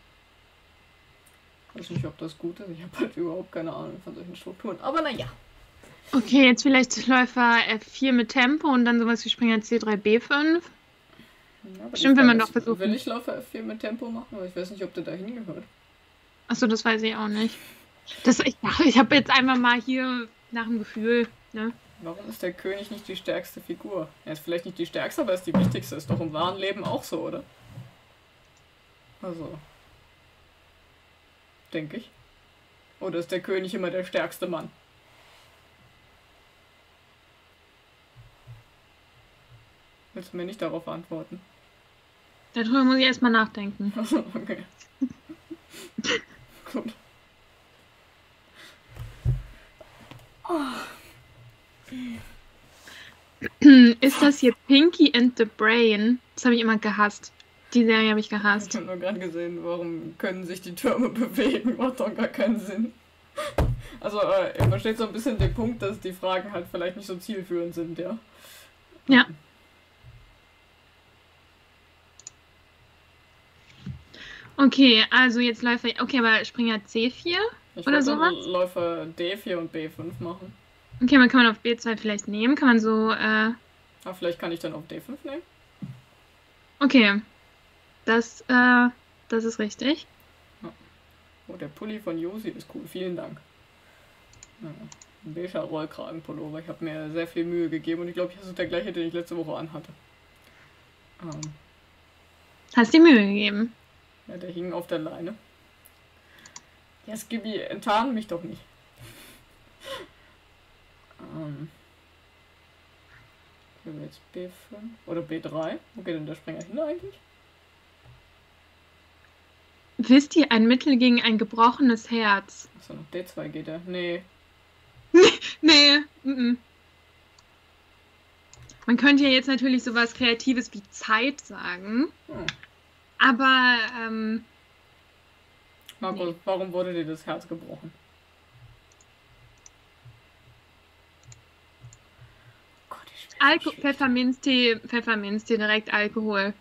Ich weiß nicht, ob das gut ist. Ich habe halt überhaupt keine Ahnung von solchen Strukturen. Aber naja. Okay, jetzt vielleicht Läufer F vier mit Tempo und dann sowas wie Springer C drei B fünf. Ja, Bestimmt, wenn man doch versucht. Will ich Läufer F vier mit Tempo machen, aber ich weiß nicht, ob der da hingehört. Achso, das weiß ich auch nicht. Das, ich ich habe jetzt einfach mal hier nach dem Gefühl. Ne? Warum ist der König nicht die stärkste Figur? Er ist vielleicht nicht die stärkste, aber er ist die wichtigste. Ist doch im wahren Leben auch so, oder? Also. Denke ich. Oder ist der König immer der stärkste Mann? Willst du mir nicht darauf antworten? Darüber muss ich erstmal nachdenken. Okay. Gut. Oh. Ist das hier Pinky and the Brain? Das habe ich immer gehasst. Die Serie habe ich gehasst. Ich habe nur gerade gesehen, warum können sich die Türme bewegen? Macht doch gar keinen Sinn. Also, äh, ihr versteht so ein bisschen den Punkt, dass die Fragen halt vielleicht nicht so zielführend sind, ja? Ja. Okay, also jetzt Läufer... Okay, aber Springer C vier ich oder sowas? Läufer D vier und B fünf machen. Okay, man kann man auf B zwei vielleicht nehmen. Kann man so... Äh... Ah, vielleicht kann ich dann auf D fünf nehmen? Okay. Das, äh, das ist richtig. Ja. Oh, der Pulli von Josi ist cool. Vielen Dank. Ja. Ein beiger Rollkragenpullover. Ich habe mir sehr viel Mühe gegeben und ich glaube, das ist der gleiche, den ich letzte Woche anhatte. Ähm, Hast dir Mühe gegeben. ja, der hing auf der Leine. Ja, Skibby, enttarn mich doch nicht. ähm, Hier wir jetzt B fünf oder B drei. Wo geht denn der Springer hin eigentlich? Wisst ihr, ein Mittel gegen ein gebrochenes Herz? Achso, noch D zwei geht er. Nee. Nee. Mm-mm. Man könnte ja jetzt natürlich sowas Kreatives wie Zeit sagen. Hm. Aber, ähm, Markus, Nee. warum wurde dir das Herz gebrochen? Gott, ich bin so Alko schlecht. Pfefferminztee, Pfefferminztee, direkt Alkohol.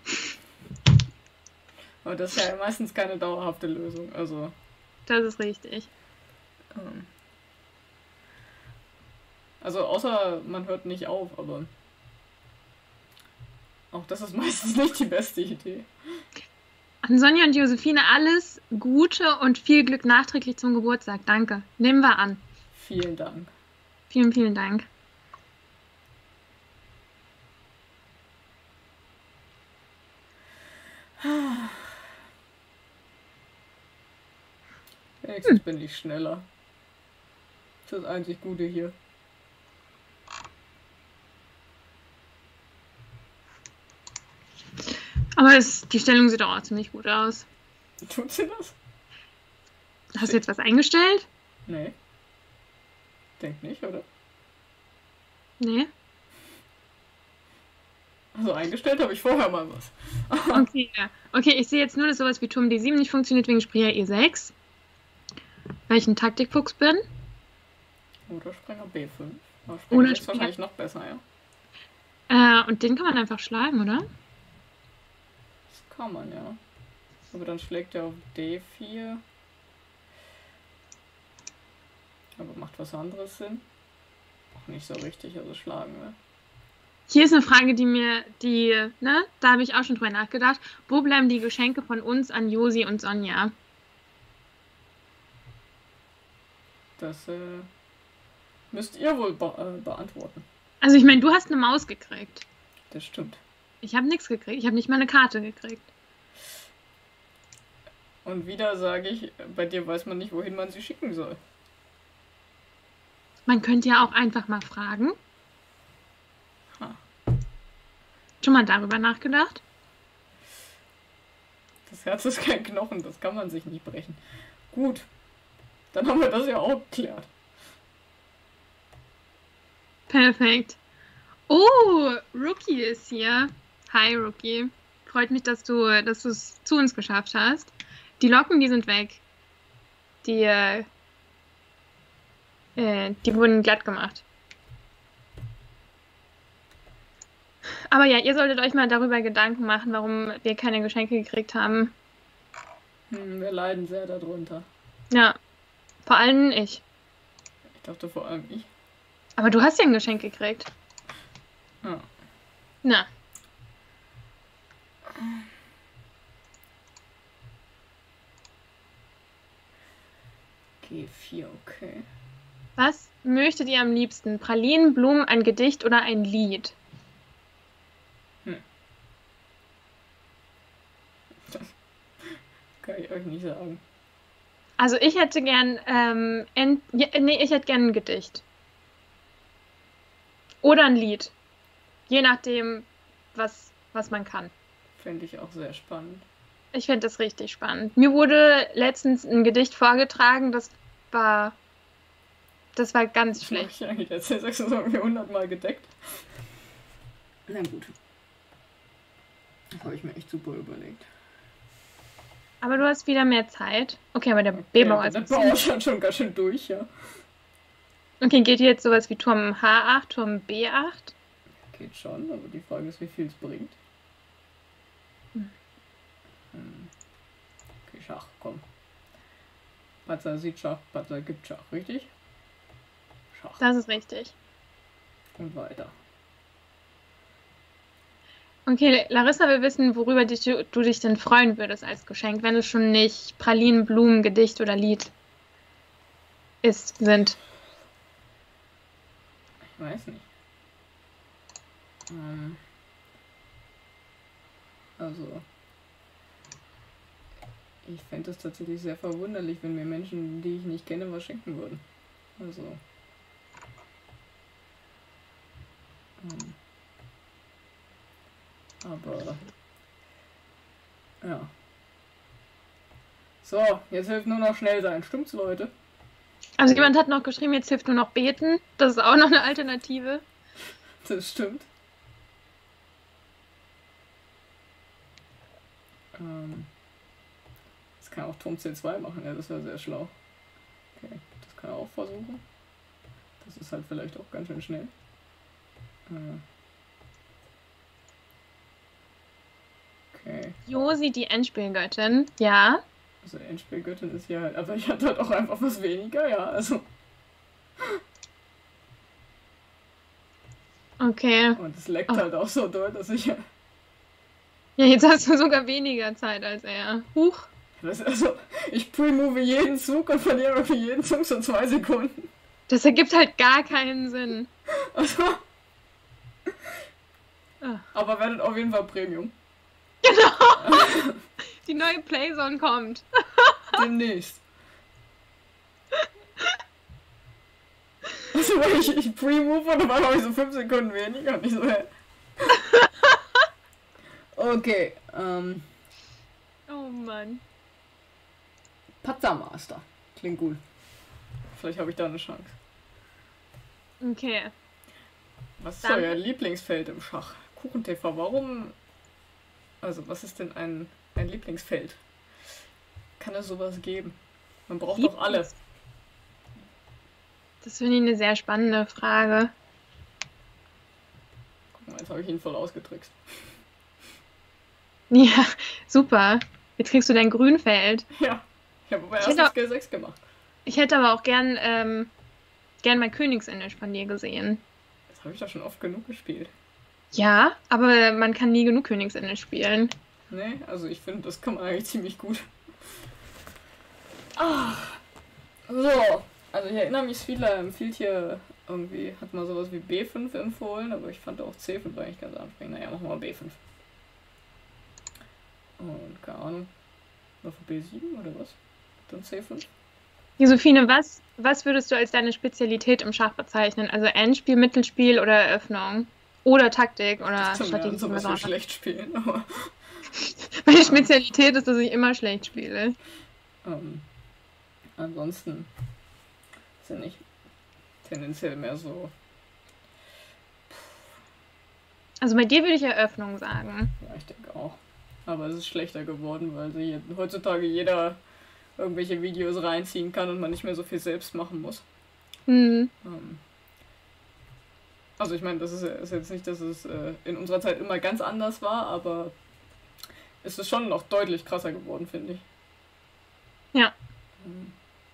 Aber das ist ja meistens keine dauerhafte Lösung. Also, Das ist richtig. ähm, also außer man hört nicht auf, aber auch das ist meistens nicht die beste Idee. An Sonja und Josephine alles Gute und viel Glück nachträglich zum Geburtstag. Danke. Nehmen wir an. Vielen Dank. Vielen, vielen Dank. Wenigstens bin ich schneller. Das ist das einzig Gute hier. Aber es, die Stellung sieht auch ziemlich gut aus. Tut sie das? Hast du jetzt was eingestellt? Nee. Denk nicht, oder? Nee. Also eingestellt habe ich vorher mal was. Okay, ja. Okay, ich sehe jetzt nur, dass sowas wie Turm D sieben nicht funktioniert wegen Springer E sechs. Weil ich ein Taktikfuchs bin. Oder Springer B fünf. Aber Springer Oder ist Springer- wahrscheinlich noch besser, ja. Äh, und den kann man einfach schlagen, oder? Das kann man, ja. Aber dann schlägt er auf D vier. Aber macht was anderes Sinn? Auch nicht so richtig, also schlagen, ne? Hier ist eine Frage, die mir, die, ne, da habe ich auch schon drüber nachgedacht. Wo bleiben die Geschenke von uns an Josi und Sonja? Das äh, müsst ihr wohl be äh, beantworten. Also ich meine, du hast eine Maus gekriegt. Das stimmt. Ich habe nichts gekriegt. Ich habe nicht mal eine Karte gekriegt. Und wieder sage ich, bei dir weiß man nicht, wohin man sie schicken soll. Man könnte ja auch einfach mal fragen. Ha. Schon mal darüber nachgedacht? Das Herz ist kein Knochen, das kann man sich nicht brechen. Gut, dann haben wir das ja auch geklärt. Perfekt. Oh, Rookie ist hier. Hi, Rookie. Freut mich, dass du, dass du es zu uns geschafft hast. Die Locken, die sind weg. Die, äh, äh, die wurden glatt gemacht. Aber ja, ihr solltet euch mal darüber Gedanken machen, warum wir keine Geschenke gekriegt haben. Hm, wir leiden sehr darunter. Ja, vor allem ich. Ich dachte vor allem ich. Aber du hast ja ein Geschenk gekriegt. Ja. Na, G vier, okay. was möchtet ihr am liebsten? Pralinen, Blumen, ein Gedicht oder ein Lied? Kann ich euch nicht sagen. Also ich hätte gern, ähm, ent ja, nee, ich hätte gern ein Gedicht. Oder ein Lied. Je nachdem, was, was man kann. Fände ich auch sehr spannend. Ich finde das richtig spannend. Mir wurde letztens ein Gedicht vorgetragen, das war, das war ganz Das mache schlecht. ich eigentlich jetzt sechs irgendwie hundertmal gedeckt. Na gut. Das habe ich mir echt super überlegt. Aber du hast wieder mehr Zeit. Okay, aber der Okay, B-Bauer aber ist der ein Bauer bisschen... ist schon, schon ganz schön durch, ja. Okay, geht jetzt sowas wie Turm H acht, Turm B acht? Geht schon, aber die Frage ist, wie viel es bringt. Hm. Hm. Okay, Schach, komm. Patzer sieht Schach, Patzer gibt Schach, richtig? Schach. Das ist richtig. Und weiter. Okay, Larissa will wissen, worüber dich, du du dich denn freuen würdest als Geschenk, wenn es schon nicht Pralinen, Blumen, Gedicht oder Lied ist, sind. Ich weiß nicht. Ähm, also, ich fände es tatsächlich sehr verwunderlich, wenn mir Menschen, die ich nicht kenne, was schenken würden. Also, ähm, aber, ja. So, jetzt hilft nur noch schnell sein. Stimmt's, Leute? Also jemand hat noch geschrieben, jetzt hilft nur noch beten. Das ist auch noch eine Alternative. Das stimmt. Ähm, das kann auch Tom C zwei machen, ja, das wäre sehr schlau. Okay, das kann er auch versuchen. Das ist halt vielleicht auch ganz schön schnell. Äh, okay. Josi, die Endspielgöttin. Ja. Also Endspielgöttin ist hier halt, aber ich hatte halt auch einfach was weniger, ja, also. Okay. Und es leckt Oh. halt auch so doll, dass ich. Ja, jetzt hast du sogar weniger Zeit als er. Huch. Das, also, ich pre-move jeden Zug und verliere für jeden Zug so zwei Sekunden. Das ergibt halt gar keinen Sinn. Also. Ah. Aber werdet auf jeden Fall Premium. Genau. Die neue Playzone kommt. Demnächst. Also, weil ich, ich pre-move und dann habe ich so fünf Sekunden weniger und ich so, hä? Okay, ähm. Oh Mann. Pazza-Master. Klingt gut. Vielleicht habe ich da eine Chance. Okay. Was ist Dann- euer Lieblingsfeld im Schach? Kuchen-T V, warum? Also, was ist denn ein, ein Lieblingsfeld? Kann es sowas geben? Man braucht doch alle. Lieblings- Das finde ich eine sehr spannende Frage. Guck mal, jetzt habe ich ihn voll ausgetrickst. Ja, super. Jetzt kriegst du dein Grünfeld. Ja, ich habe aber Ich erst hätte- Skill sechs gemacht. Ich hätte aber auch gern, ähm, gern mein Königsimage von dir gesehen. Das habe ich doch schon oft genug gespielt. Ja, aber man kann nie genug Königsimage spielen. Ne, also ich finde, das kann man eigentlich ziemlich gut. Ah, so. Also ich erinnere mich, Fiedler empfiehlt hier irgendwie, hat mal sowas wie B fünf empfohlen, aber ich fand auch C fünf eigentlich ganz ansprechend. Naja, machen wir mal B fünf. Und keine Ahnung. War für B sieben oder was? Dann C fünf? Josephine, was, was würdest du als deine Spezialität im Schach bezeichnen? Also Endspiel, Mittelspiel oder Eröffnung? Oder Taktik oder Zum Strategie? Ernst, sowas wie schlecht spielen, aber Meine Spezialität ist, dass ich immer schlecht spiele. ähm, ansonsten sind ich tendenziell mehr so, Also bei dir würde ich Eröffnung sagen. ja, ich denke auch. Aber es ist schlechter geworden, weil sie heutzutage jeder irgendwelche Videos reinziehen kann und man nicht mehr so viel selbst machen muss. Hm. Ähm, also ich meine, das ist, ist jetzt nicht, dass es äh, in unserer Zeit immer ganz anders war, aber es ist schon noch deutlich krasser geworden, finde ich. Ja. Ähm,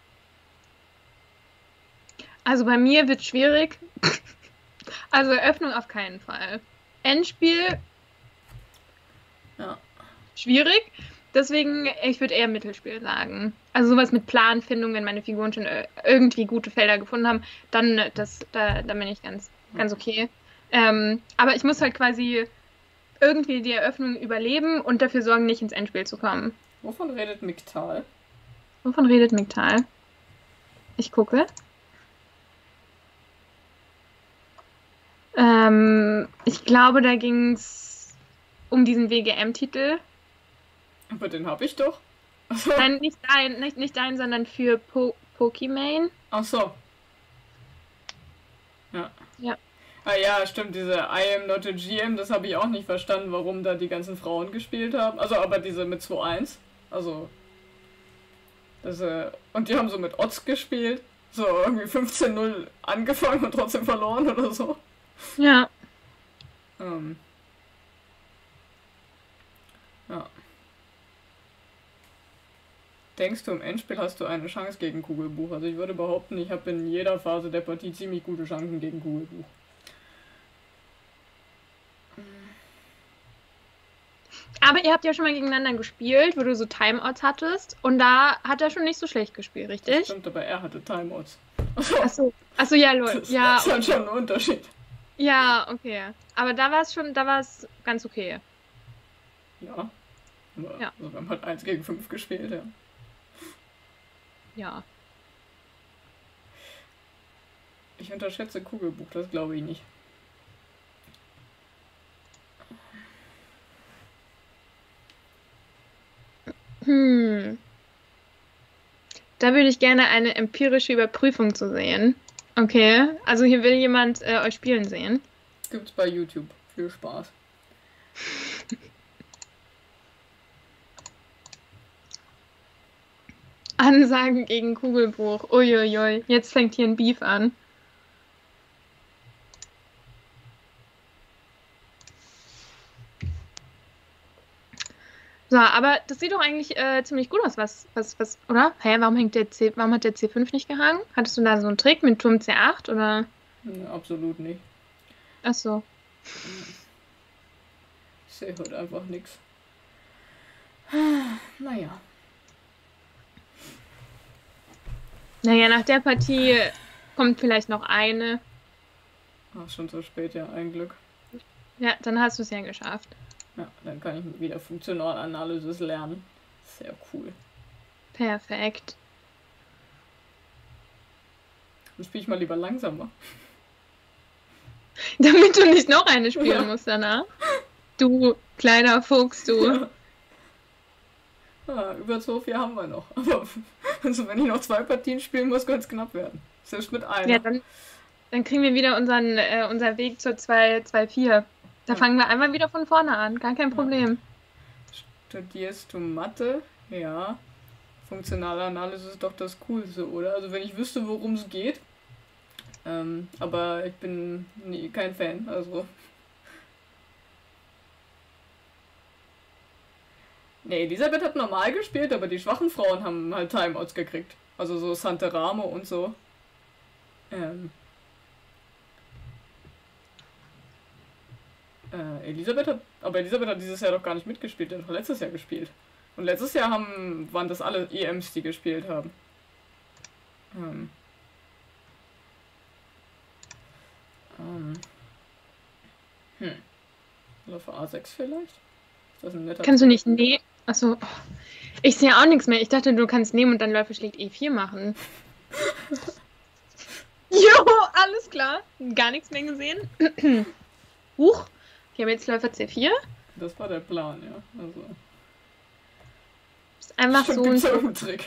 Also bei mir wird schwierig. Also Eröffnung auf keinen Fall. Endspiel Ja. schwierig. Deswegen, ich würde eher Mittelspiel sagen. Also sowas mit Planfindung, wenn meine Figuren schon äh, irgendwie gute Felder gefunden haben, dann äh, das, da, da bin ich ganz, ganz okay. Ähm, aber ich muss halt quasi irgendwie die Eröffnung überleben und dafür sorgen, nicht ins Endspiel zu kommen. Wovon redet Miktal? Wovon redet Miktal? Ich gucke. Ähm, ich glaube, da ging es um diesen W G M-Titel. Aber den habe ich doch. Achso. Nein, nicht dein, nicht, nicht dein, sondern für po Pokimane. Ach so. Ja. Ja. Ah ja, stimmt, diese I am not a G M, das habe ich auch nicht verstanden, warum da die ganzen Frauen gespielt haben. Also aber diese mit zwei eins. Also. Das, äh, und die haben so mit Odds gespielt. So irgendwie fünfzehn null angefangen und trotzdem verloren oder so. Ja. Ähm. Ja. Denkst du, im Endspiel hast du eine Chance gegen Kugelbuch? Also ich würde behaupten, ich habe in jeder Phase der Partie ziemlich gute Chancen gegen Kugelbuch. Aber ihr habt ja schon mal gegeneinander gespielt, wo du so Timeouts hattest. Und da hat er schon nicht so schlecht gespielt, Das richtig? stimmt, aber er hatte Timeouts. Achso. Achso, ja, lol. Das Ja, ist halt okay. schon ein Unterschied. Ja, okay. Aber da war es schon, da war es ganz okay. Ja. Aber, Ja, also wir haben halt eins gegen fünf gespielt, ja. ja. Ich unterschätze Kugelbuch, das glaube ich nicht. Hm. Da würde ich gerne eine empirische Überprüfung zu sehen. Okay, also hier will jemand äh, euch spielen sehen. Gibt's bei YouTube. Viel Spaß. Ansagen gegen Kugelbruch. Uiuiui, jetzt fängt hier ein Beef an. So, aber das sieht doch eigentlich äh, ziemlich gut aus, was, was, was, oder? Hä, warum hängt der C, warum hat der C fünf nicht gehangen? Hattest du da so einen Trick mit Turm C acht oder? Nee, absolut nicht. Ach so. Ich sehe heute einfach nichts. Naja. Naja, nach der Partie kommt vielleicht noch eine. Ach, schon so spät, ja, ein Glück. Ja, dann hast du es ja geschafft. Ja, dann kann ich wieder Funktionalanalysis lernen. Sehr cool. Perfekt. Dann spiele ich mal lieber langsamer. Damit du nicht noch eine spielen Ja. musst danach. Du kleiner Fuchs, du. Ah, über zwei, vier haben wir noch. Aber also wenn ich noch zwei Partien spielen muss, könnte es knapp werden. Selbst mit einer. Ja, dann, dann kriegen wir wieder unseren, äh, unser Weg zur zwei zwei vier. Da Ja. fangen wir einmal wieder von vorne an. Gar kein Problem. Studierst du Mathe? Ja. Funktionale Analyse ist doch das Coolste, oder? Also wenn ich wüsste, worum es geht. Ähm, aber ich bin nie, kein Fan, also. Nee, Elisabeth hat normal gespielt, aber die schwachen Frauen haben halt Timeouts gekriegt. Also so Santeramo und so. Ähm. Äh, Elisabeth hat. Aber Elisabeth hat dieses Jahr doch gar nicht mitgespielt, die hat doch letztes Jahr gespielt. Und letztes Jahr haben, waren das alle E Ms, die gespielt haben. Ähm. Ähm. Hm. Läufer A sechs vielleicht? Ist das ein netter. Kannst du nicht nehmen? Achso. Ich sehe auch nichts mehr. Ich dachte, du kannst nehmen und dann Läufer schlägt E vier machen. Jo, alles klar. Gar nichts mehr gesehen. Huch. Ich habe jetzt Läufer C vier. Das war der Plan, ja. Also. Ist einfach Stimmt, so und gibt's so. irgendeinen Trick.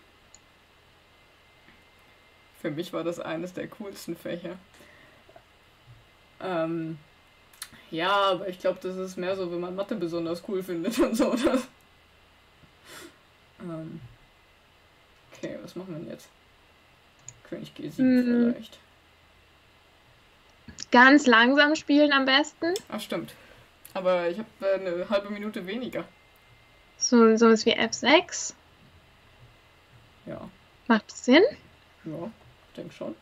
Für mich war das eines der coolsten Fächer. Ähm, ja, aber ich glaube, das ist mehr so, wenn man Mathe besonders cool findet und so. Das. Ähm, okay, was machen wir denn jetzt? König G sieben Hm. vielleicht. Ganz langsam spielen am besten. Ach, stimmt. Aber ich habe äh, eine halbe Minute weniger. So sowas wie F sechs. Ja, Macht das Sinn? ja, ich denke schon.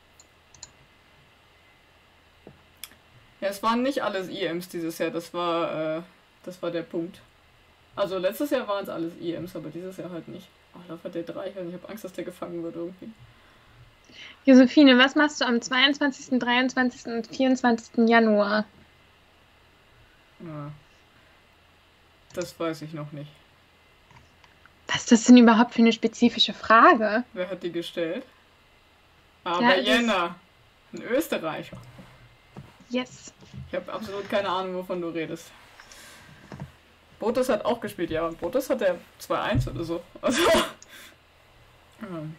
Ja, es waren nicht alles E Ms dieses Jahr, das war, äh, das war der Punkt. Also letztes Jahr waren es alles E Ms, aber dieses Jahr halt nicht. Ach, da war der drei, ich habe Angst, dass der gefangen wird irgendwie. Josephine, was machst du am zweiundzwanzigsten, dreiundzwanzigsten und vierundzwanzigsten Januar? Ja, das weiß ich noch nicht. Was ist das denn überhaupt für eine spezifische Frage? Wer hat die gestellt? Aber Ja, das- Jänner, ein Österreicher. Yes. Ich habe absolut keine Ahnung, wovon du redest. Botus hat auch gespielt, ja. Botus hat er zwei eins oder so. Also. ähm.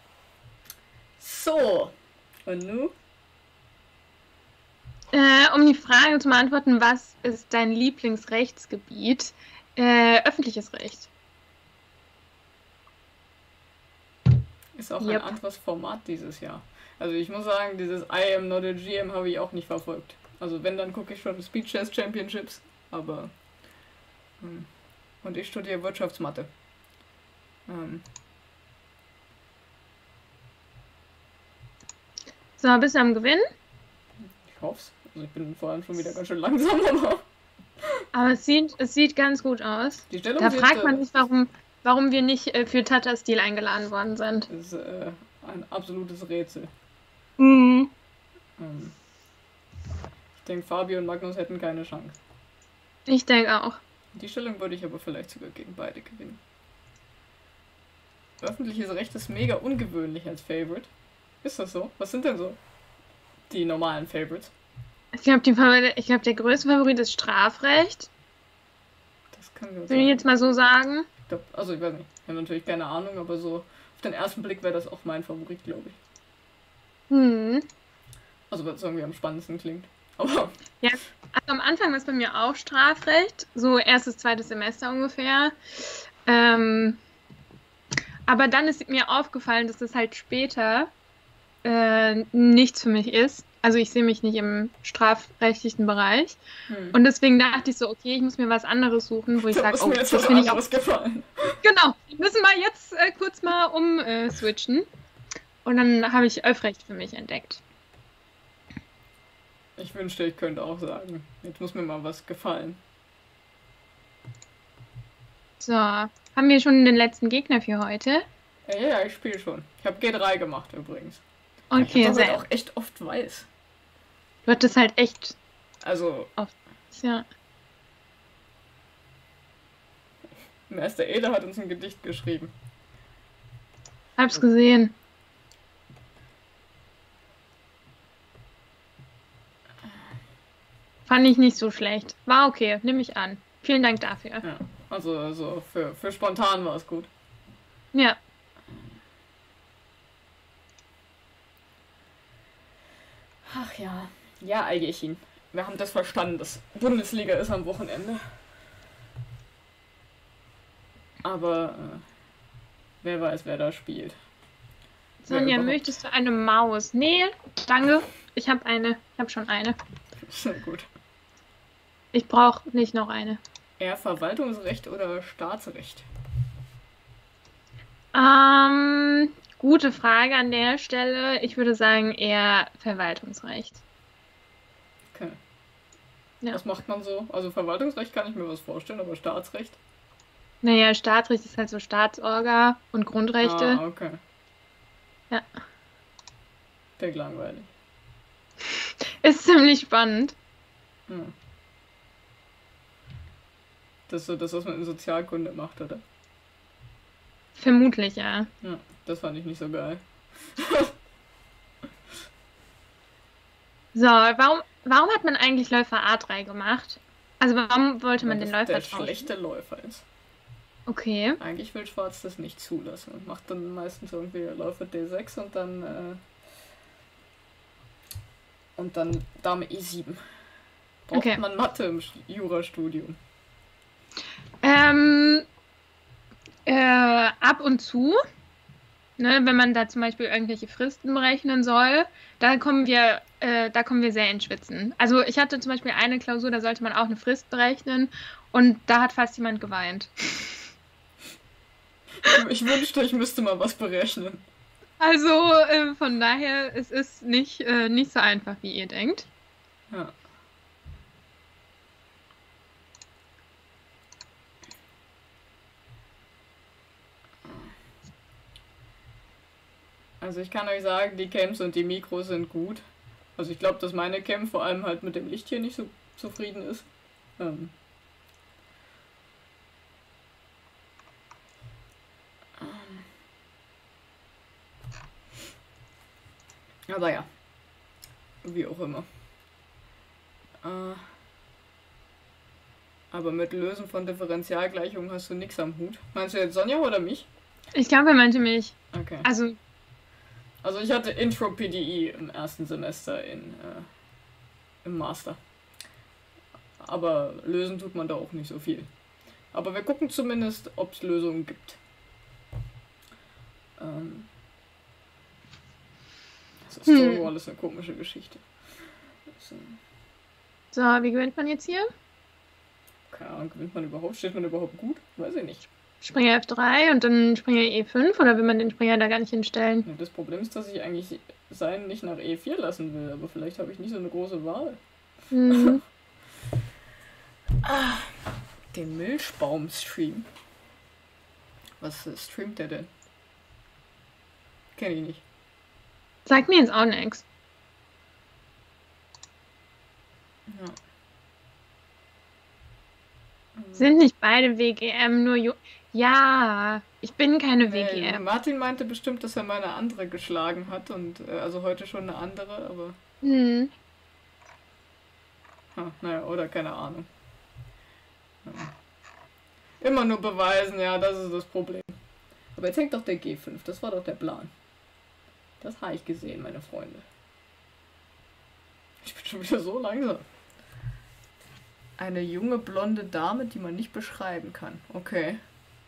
So. Und nu? Äh, um die Frage zu beantworten, was ist dein Lieblingsrechtsgebiet? Äh, öffentliches Recht. Ist auch Yep. ein anderes Format dieses Jahr. Also ich muss sagen, dieses I am not a G M habe ich auch nicht verfolgt. Also wenn, dann gucke ich schon Speed Chess Championships, aber ähm, und ich studiere Wirtschaftsmathe. Ähm, So, bist du am Gewinn? ich hoffe es. Also ich bin vor allem schon wieder ganz schön langsam, aber Aber es sieht, es sieht ganz gut aus. Die Stellung Da wird, fragt man äh, sich, warum, warum wir nicht äh, für Tata Steel eingeladen worden sind. ist äh, ein absolutes Rätsel. Mhm. Ähm, ich denke, Fabio und Magnus hätten keine Chance. Ich denke auch. Die Stellung würde ich aber vielleicht sogar gegen beide gewinnen. Öffentliches Recht ist mega ungewöhnlich als Favorite. Ist das so? Was sind denn so die normalen Favorites? Ich glaube, die Favori- ich glaube, der größte Favorit ist Strafrecht. Das kann gut Würde ich sein. jetzt mal so sagen. Ich glaub, also ich weiß nicht, ich habe natürlich keine Ahnung, aber so auf den ersten Blick wäre das auch mein Favorit, glaube ich. Hm. Also weil es irgendwie am spannendsten klingt. Aber Ja, also am Anfang war es bei mir auch Strafrecht, so erstes, zweites Semester ungefähr. Ähm, aber dann ist mir aufgefallen, dass das halt später äh, nichts für mich ist. Also ich sehe mich nicht im strafrechtlichen Bereich. hm. Und deswegen dachte ich so, okay, ich muss mir was anderes suchen, wo ich da sage, muss oh, mir jetzt das was finde ich auch. anderes gefallen. Genau, wir müssen mal jetzt äh, kurz mal umswitchen. Und dann habe ich Öffrecht für mich entdeckt. Ich wünschte, ich könnte auch sagen, jetzt muss mir mal was gefallen. So, haben wir schon den letzten Gegner für heute? Ja, ja, ja, ich spiele schon. Ich habe G drei gemacht übrigens. Okay, ich habe sehr. halt auch echt oft weiß. Du hattest halt echt Also, oft. Ja. Meister Eder hat uns ein Gedicht geschrieben. Hab's gesehen. Fand ich nicht so schlecht. War okay, nehme ich an. Vielen Dank dafür. Ja, also, also für, für spontan war es gut. Ja. Ach ja. Ja, Eigelchen. Wir haben das verstanden, dass Bundesliga ist am Wochenende. Aber äh, wer weiß, wer da spielt. Wer Sonja, überhaupt? möchtest du eine Maus? Nee, danke. Ich habe eine. Ich habe schon eine. Sehr gut. Ich brauche nicht noch eine. Eher Verwaltungsrecht oder Staatsrecht? Ähm, gute Frage an der Stelle. Ich würde sagen eher Verwaltungsrecht. Okay. Ja. Was macht man so? Also Verwaltungsrecht kann ich mir was vorstellen, aber Staatsrecht? Naja, Staatsrecht ist halt so Staatsorga und Grundrechte. Ah, okay. Ja. Klingt langweilig. Ist ziemlich spannend. Hm. Das ist so das, was man in Sozialkunde macht, oder? Vermutlich, ja. Ja, das fand ich nicht so geil. So, warum, warum hat man eigentlich Läufer A drei gemacht? Also warum wollte man Weil den das Läufer der tauschen? schlechte Läufer ist. Okay. Eigentlich will Schwarz das nicht zulassen und macht dann meistens irgendwie Läufer D sechs und dann äh, und dann Dame E sieben. Braucht Okay. man Mathe im Sch- Jurastudium? Ähm, äh, ab und zu, ne, wenn man da zum Beispiel irgendwelche Fristen berechnen soll, da kommen wir, äh, da kommen wir sehr ins Schwitzen. Also ich hatte zum Beispiel eine Klausur, da sollte man auch eine Frist berechnen und da hat fast jemand geweint. Ich wünschte, ich müsste mal was berechnen. Also äh, von daher, es ist nicht, äh, nicht so einfach, wie ihr denkt. Ja. Also ich kann euch sagen, die Cams und die Mikros sind gut. Also ich glaube, dass meine Cam vor allem halt mit dem Licht hier nicht so zufrieden ist. Ähm. Aber ja. Wie auch immer. Äh. Aber mit Lösen von Differentialgleichungen hast du nichts am Hut. Meinst du jetzt Sonja oder mich? Ich glaube, er meinte mich. Okay. Also, Also ich hatte Intro P D I im ersten Semester in, äh, im Master. Aber lösen tut man da auch nicht so viel. Aber wir gucken zumindest, ob es Lösungen gibt. Ähm, das Hm. Stonewall ist eine komische Geschichte. So, so, wie gewinnt man jetzt hier? keine Ahnung, gewinnt man überhaupt? Steht man überhaupt gut? Weiß ich nicht. Springer F drei und dann Springer E fünf oder will man den Springer da gar nicht hinstellen? Ja, das Problem ist, dass ich eigentlich sein nicht nach E vier lassen will, aber vielleicht habe ich nicht so eine große Wahl. Hm. Ah, den Milchbaum-Stream. Was äh, streamt der denn? Kenn ich nicht. Sagt mir jetzt auch nichts. Ja. Sind nicht beide W G M, nur Ju Ja, ich bin keine W G Nee, M. Martin meinte bestimmt, dass er mal eine andere geschlagen hat und äh, also heute schon eine andere, aber Hm. ha, naja, oder keine Ahnung. Ja. Immer nur beweisen, ja, das ist das Problem. Aber jetzt hängt doch der G fünf, das war doch der Plan. Das habe ich gesehen, meine Freunde. Ich bin schon wieder so langsam. Eine junge blonde Dame, die man nicht beschreiben kann. Okay.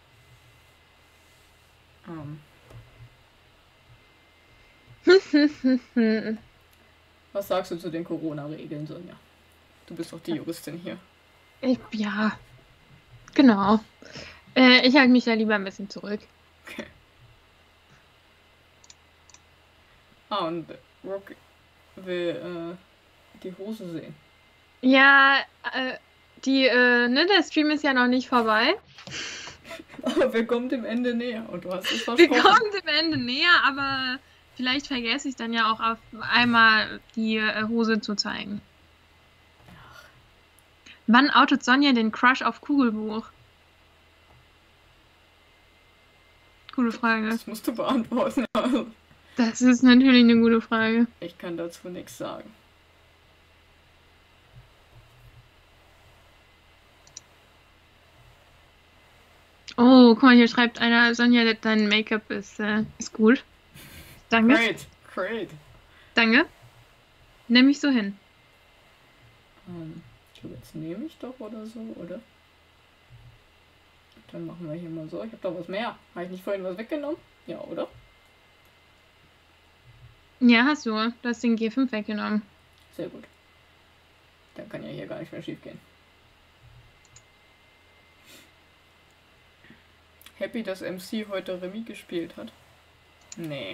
Ähm. Was sagst du zu den Corona-Regeln, Sonja? Du bist doch die Juristin hier. Ich, ja, genau. Äh, ich halte mich da lieber ein bisschen zurück. Okay. Ah, und Rock will äh, die Hose sehen. Ja, äh, die, äh, ne, der Stream ist ja noch nicht vorbei. Aber wir kommen dem Ende näher und du hast es Wir versprochen. kommen dem Ende näher, aber vielleicht vergesse ich dann ja auch auf einmal die äh, Hose zu zeigen. Wann outet Sonja den Crush auf Kugelbuch? Gute Frage. Das musst du beantworten. Also, Das ist natürlich eine gute Frage. ich kann dazu nichts sagen. Oh, guck mal, hier schreibt einer, Sonja, dein Make-up ist, äh, ist gut. Danke. Great, great. Danke. Nimm mich so hin. Ähm, ich glaube, jetzt nehme ich doch oder so, oder? Dann machen wir hier mal so. Ich habe doch was mehr. Habe ich nicht vorhin was weggenommen? Ja, oder? Ja, hast du. Du hast den G fünf weggenommen. Sehr gut. Dann kann ja hier gar nicht mehr schief gehen. Happy, dass M C heute Remis gespielt hat? Nee.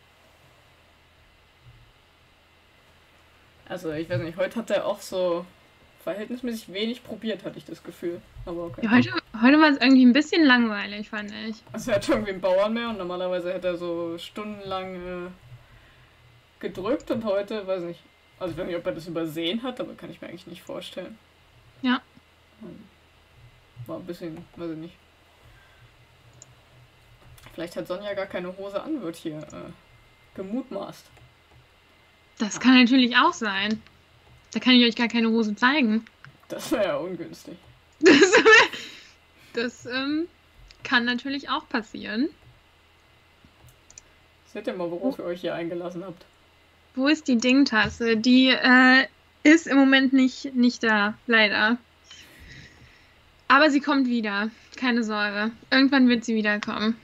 Also, ich weiß nicht, heute hat er auch so verhältnismäßig wenig probiert, hatte ich das Gefühl. Aber okay. Ja, heute heute war es irgendwie ein bisschen langweilig, fand ich. Also, er hat schon irgendwie einen Bauern mehr und normalerweise hätte er so stundenlang äh, gedrückt und heute, weiß nicht. Also, ich weiß nicht, ob er das übersehen hat, aber kann ich mir eigentlich nicht vorstellen. Ja. War ein bisschen, weiß ich nicht. Vielleicht hat Sonja gar keine Hose an, wird hier äh, gemutmaßt. Das kann natürlich auch sein. Da kann ich euch gar keine Hose zeigen. Das wäre ja ungünstig. Das, das ähm, kann natürlich auch passieren. Seht ihr mal, worauf ihr euch hier eingelassen habt. Wo ist die Dingtasse? Die äh, ist im Moment nicht, nicht da, leider. Aber sie kommt wieder. Keine Sorge. Irgendwann wird sie wiederkommen.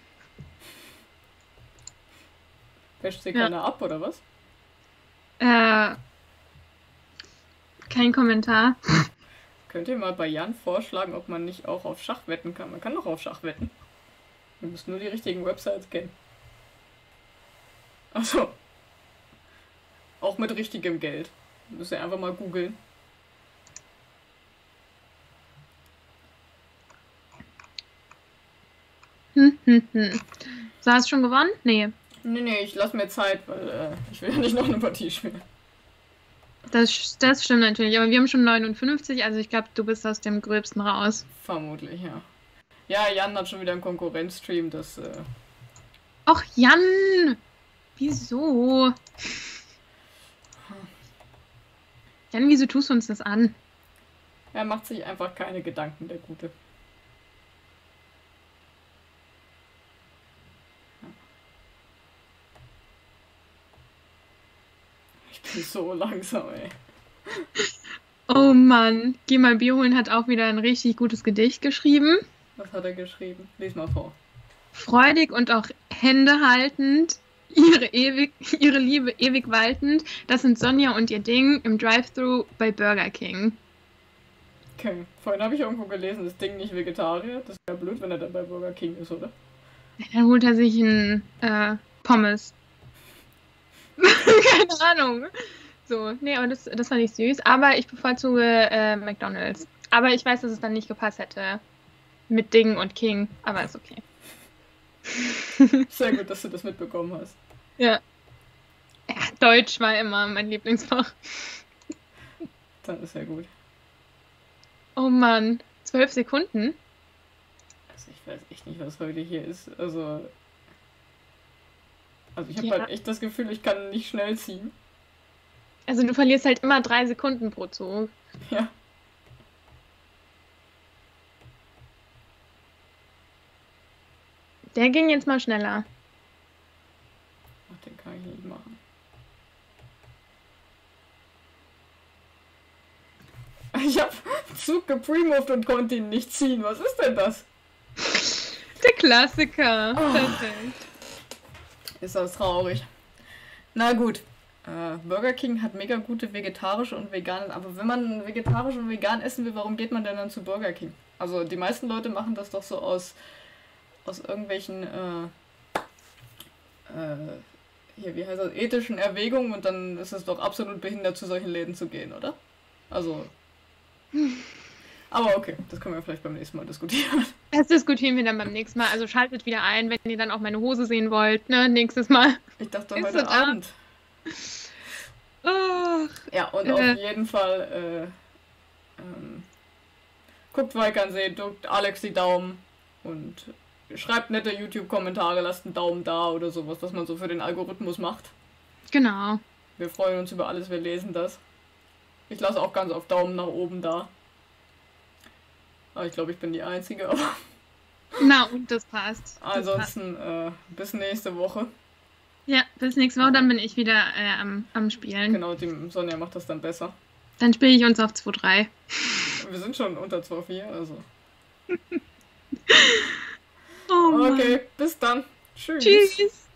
Wäscht sie Ja. keiner ab, oder was? Äh, kein Kommentar. Könnt ihr mal bei Jan vorschlagen, ob man nicht auch auf Schach wetten kann? Man kann doch auf Schach wetten. Ihr müsst nur die richtigen Websites kennen. Achso. Auch mit richtigem Geld. Müsst ihr einfach mal googeln. Hm, hm, hm. So, hast du schon gewonnen? Nee. Nee, nee, ich lasse mir Zeit, weil äh, ich will ja nicht noch eine Partie spielen. Das, das stimmt natürlich. Aber wir haben schon neunundfünfzig, also ich glaube, du bist aus dem Gröbsten raus. Vermutlich, ja. Ja, Jan hat schon wieder einen Konkurrenzstream, das äh, Och, Jan! Wieso? Jan, wieso tust du uns das an? er macht sich einfach keine Gedanken, der Gute. Ich bin so langsam, ey. Oh Mann, Geh mal Bier holen hat auch wieder ein richtig gutes Gedicht geschrieben. Was hat er geschrieben? Lies mal vor. Freudig und auch Hände haltend, ihre, ewig, ihre Liebe ewig waltend, das sind Sonja und ihr Ding im Drive-Thru bei Burger King. Okay. Vorhin habe ich irgendwo gelesen, das Ding nicht Vegetarier. Das wäre blöd, wenn er dann bei Burger King ist, oder? Dann holt er sich ein äh, Pommes. Keine Ahnung. So, nee, aber das, das fand ich süß. Aber ich bevorzuge äh, McDonald's. Aber ich weiß, dass es dann nicht gepasst hätte mit Ding und King, aber ist okay. Sehr gut, dass du das mitbekommen hast. Ja. Ja, Deutsch war immer mein Lieblingsfach. Dann ist ja gut. Oh Mann, zwölf Sekunden? Also ich weiß echt nicht, was heute hier ist. Also, also ich habe Ja. halt echt das Gefühl, ich kann nicht schnell ziehen. Also du verlierst halt immer drei Sekunden pro Zug. Ja. Der ging jetzt mal schneller. Ach, den kann ich nicht machen. Ich habe Zug gepremoved und konnte ihn nicht ziehen. Was ist denn das? Der Klassiker. Oh. Perfekt. Ist das traurig. Na gut. Äh, Burger King hat mega gute vegetarische und vegane. Aber wenn man vegetarisch und vegan essen will, warum geht man denn dann zu Burger King? Also die meisten Leute machen das doch so aus, aus irgendwelchen äh, äh, hier, wie heißt das, ethischen Erwägungen und dann ist es doch absolut behindert, zu solchen Läden zu gehen, oder? Also. Aber okay, das können wir vielleicht beim nächsten Mal diskutieren. Das diskutieren wir dann beim nächsten Mal. Also schaltet wieder ein, wenn ihr dann auch meine Hose sehen wollt, ne? Nächstes Mal. Ich dachte Ist heute so da? Abend. Ach, Ja, und Äh. auf jeden Fall äh, ähm, guckt Weikernsee, drückt Alex die Daumen und schreibt nette YouTube-Kommentare, lasst einen Daumen da oder sowas, was man so für den Algorithmus macht. genau. Wir freuen uns über alles, wir lesen das. Ich lasse auch ganz oft Daumen nach oben da. Aber ich glaube, ich bin die Einzige. Aber Na, und das passt. Das passt. ansonsten äh, bis nächste Woche. Ja, bis nächste Woche, dann bin ich wieder äh, am, am Spielen. Genau, die Sonja macht das dann besser. Dann spiele ich uns auf zwei drei. Wir sind schon unter zwei vier, also. Oh Mann. Okay, bis dann. Tschüss. Tschüss.